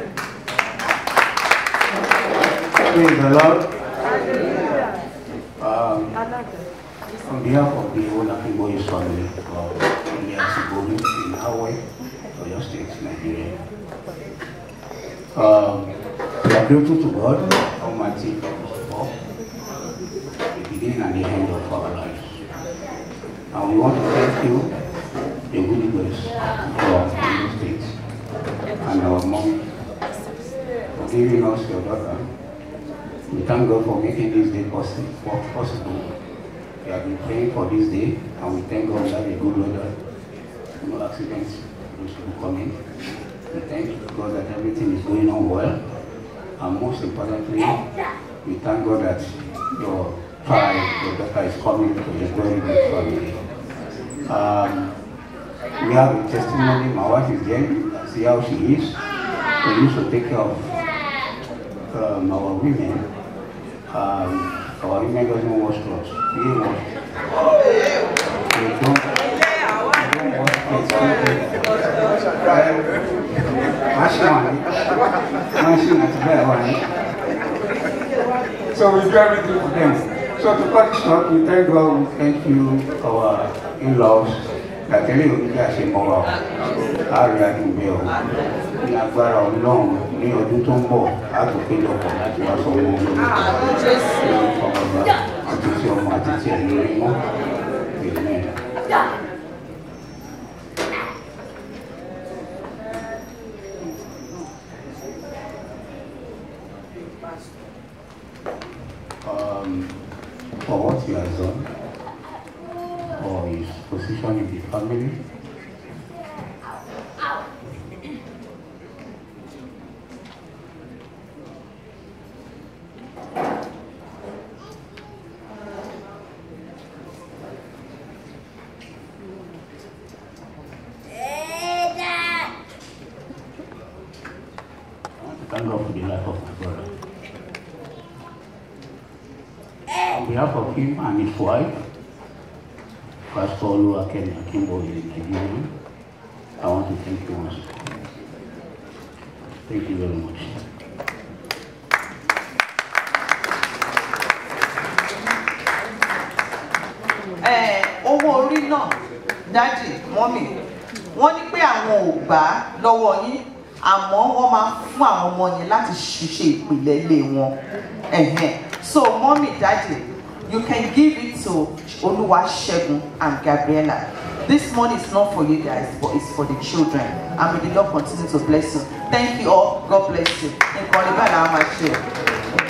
Praise the Lord. Um, on behalf of the whole Akinboye family of Elias Igbodu in Hawaii, Oyo State, Nigeria. Um, grateful to God Almighty for the beginning and the end of our lives. And we want to thank you, the Holy Ghost, for the States and our mom for giving us your daughter. We thank God for making this day possible. possible. We have been praying for this day, and we thank God that a good weather, no accidents, those who come in. We thank God that everything is going on well, and most importantly, we thank God that your child, your daughter, is coming to a very good family. Um, we have a testimony. My wife is there. See how she is. We used to take care of um, our women. Um, our women doesn't wash clothes. We wash. They don't, they don't wash clothes. Machine at the one. So we do everything for them. So to cut it short, we thank God, we thank you, our in-laws, that tell you we are saying more. Our reaction bill. We are very long. We are doing some more. I have to pay up for that. We are so long. Um, for what he has done, for his position in the family, thank God for the life of my brother. On behalf of him and his wife, Pastor Oluwakemi Akimbo in Nigeria, I want to thank you once again. Thank you very much. Owó orí náà, dájì, mọ́mì, wọ́n ní pé àwọn ò gbà lọ́wọ́ yín, àmọ́ wọ́n máa fún àwọn ọmọ yẹn láti ṣiṣẹ́ ìpìlẹ̀ ilé wọn. So, mommy, daddy, you can give it to Oluwasegun and Gabriela. This money is not for you guys, but it's for the children. And may the Lord continue to bless you. Thank you all. God bless you.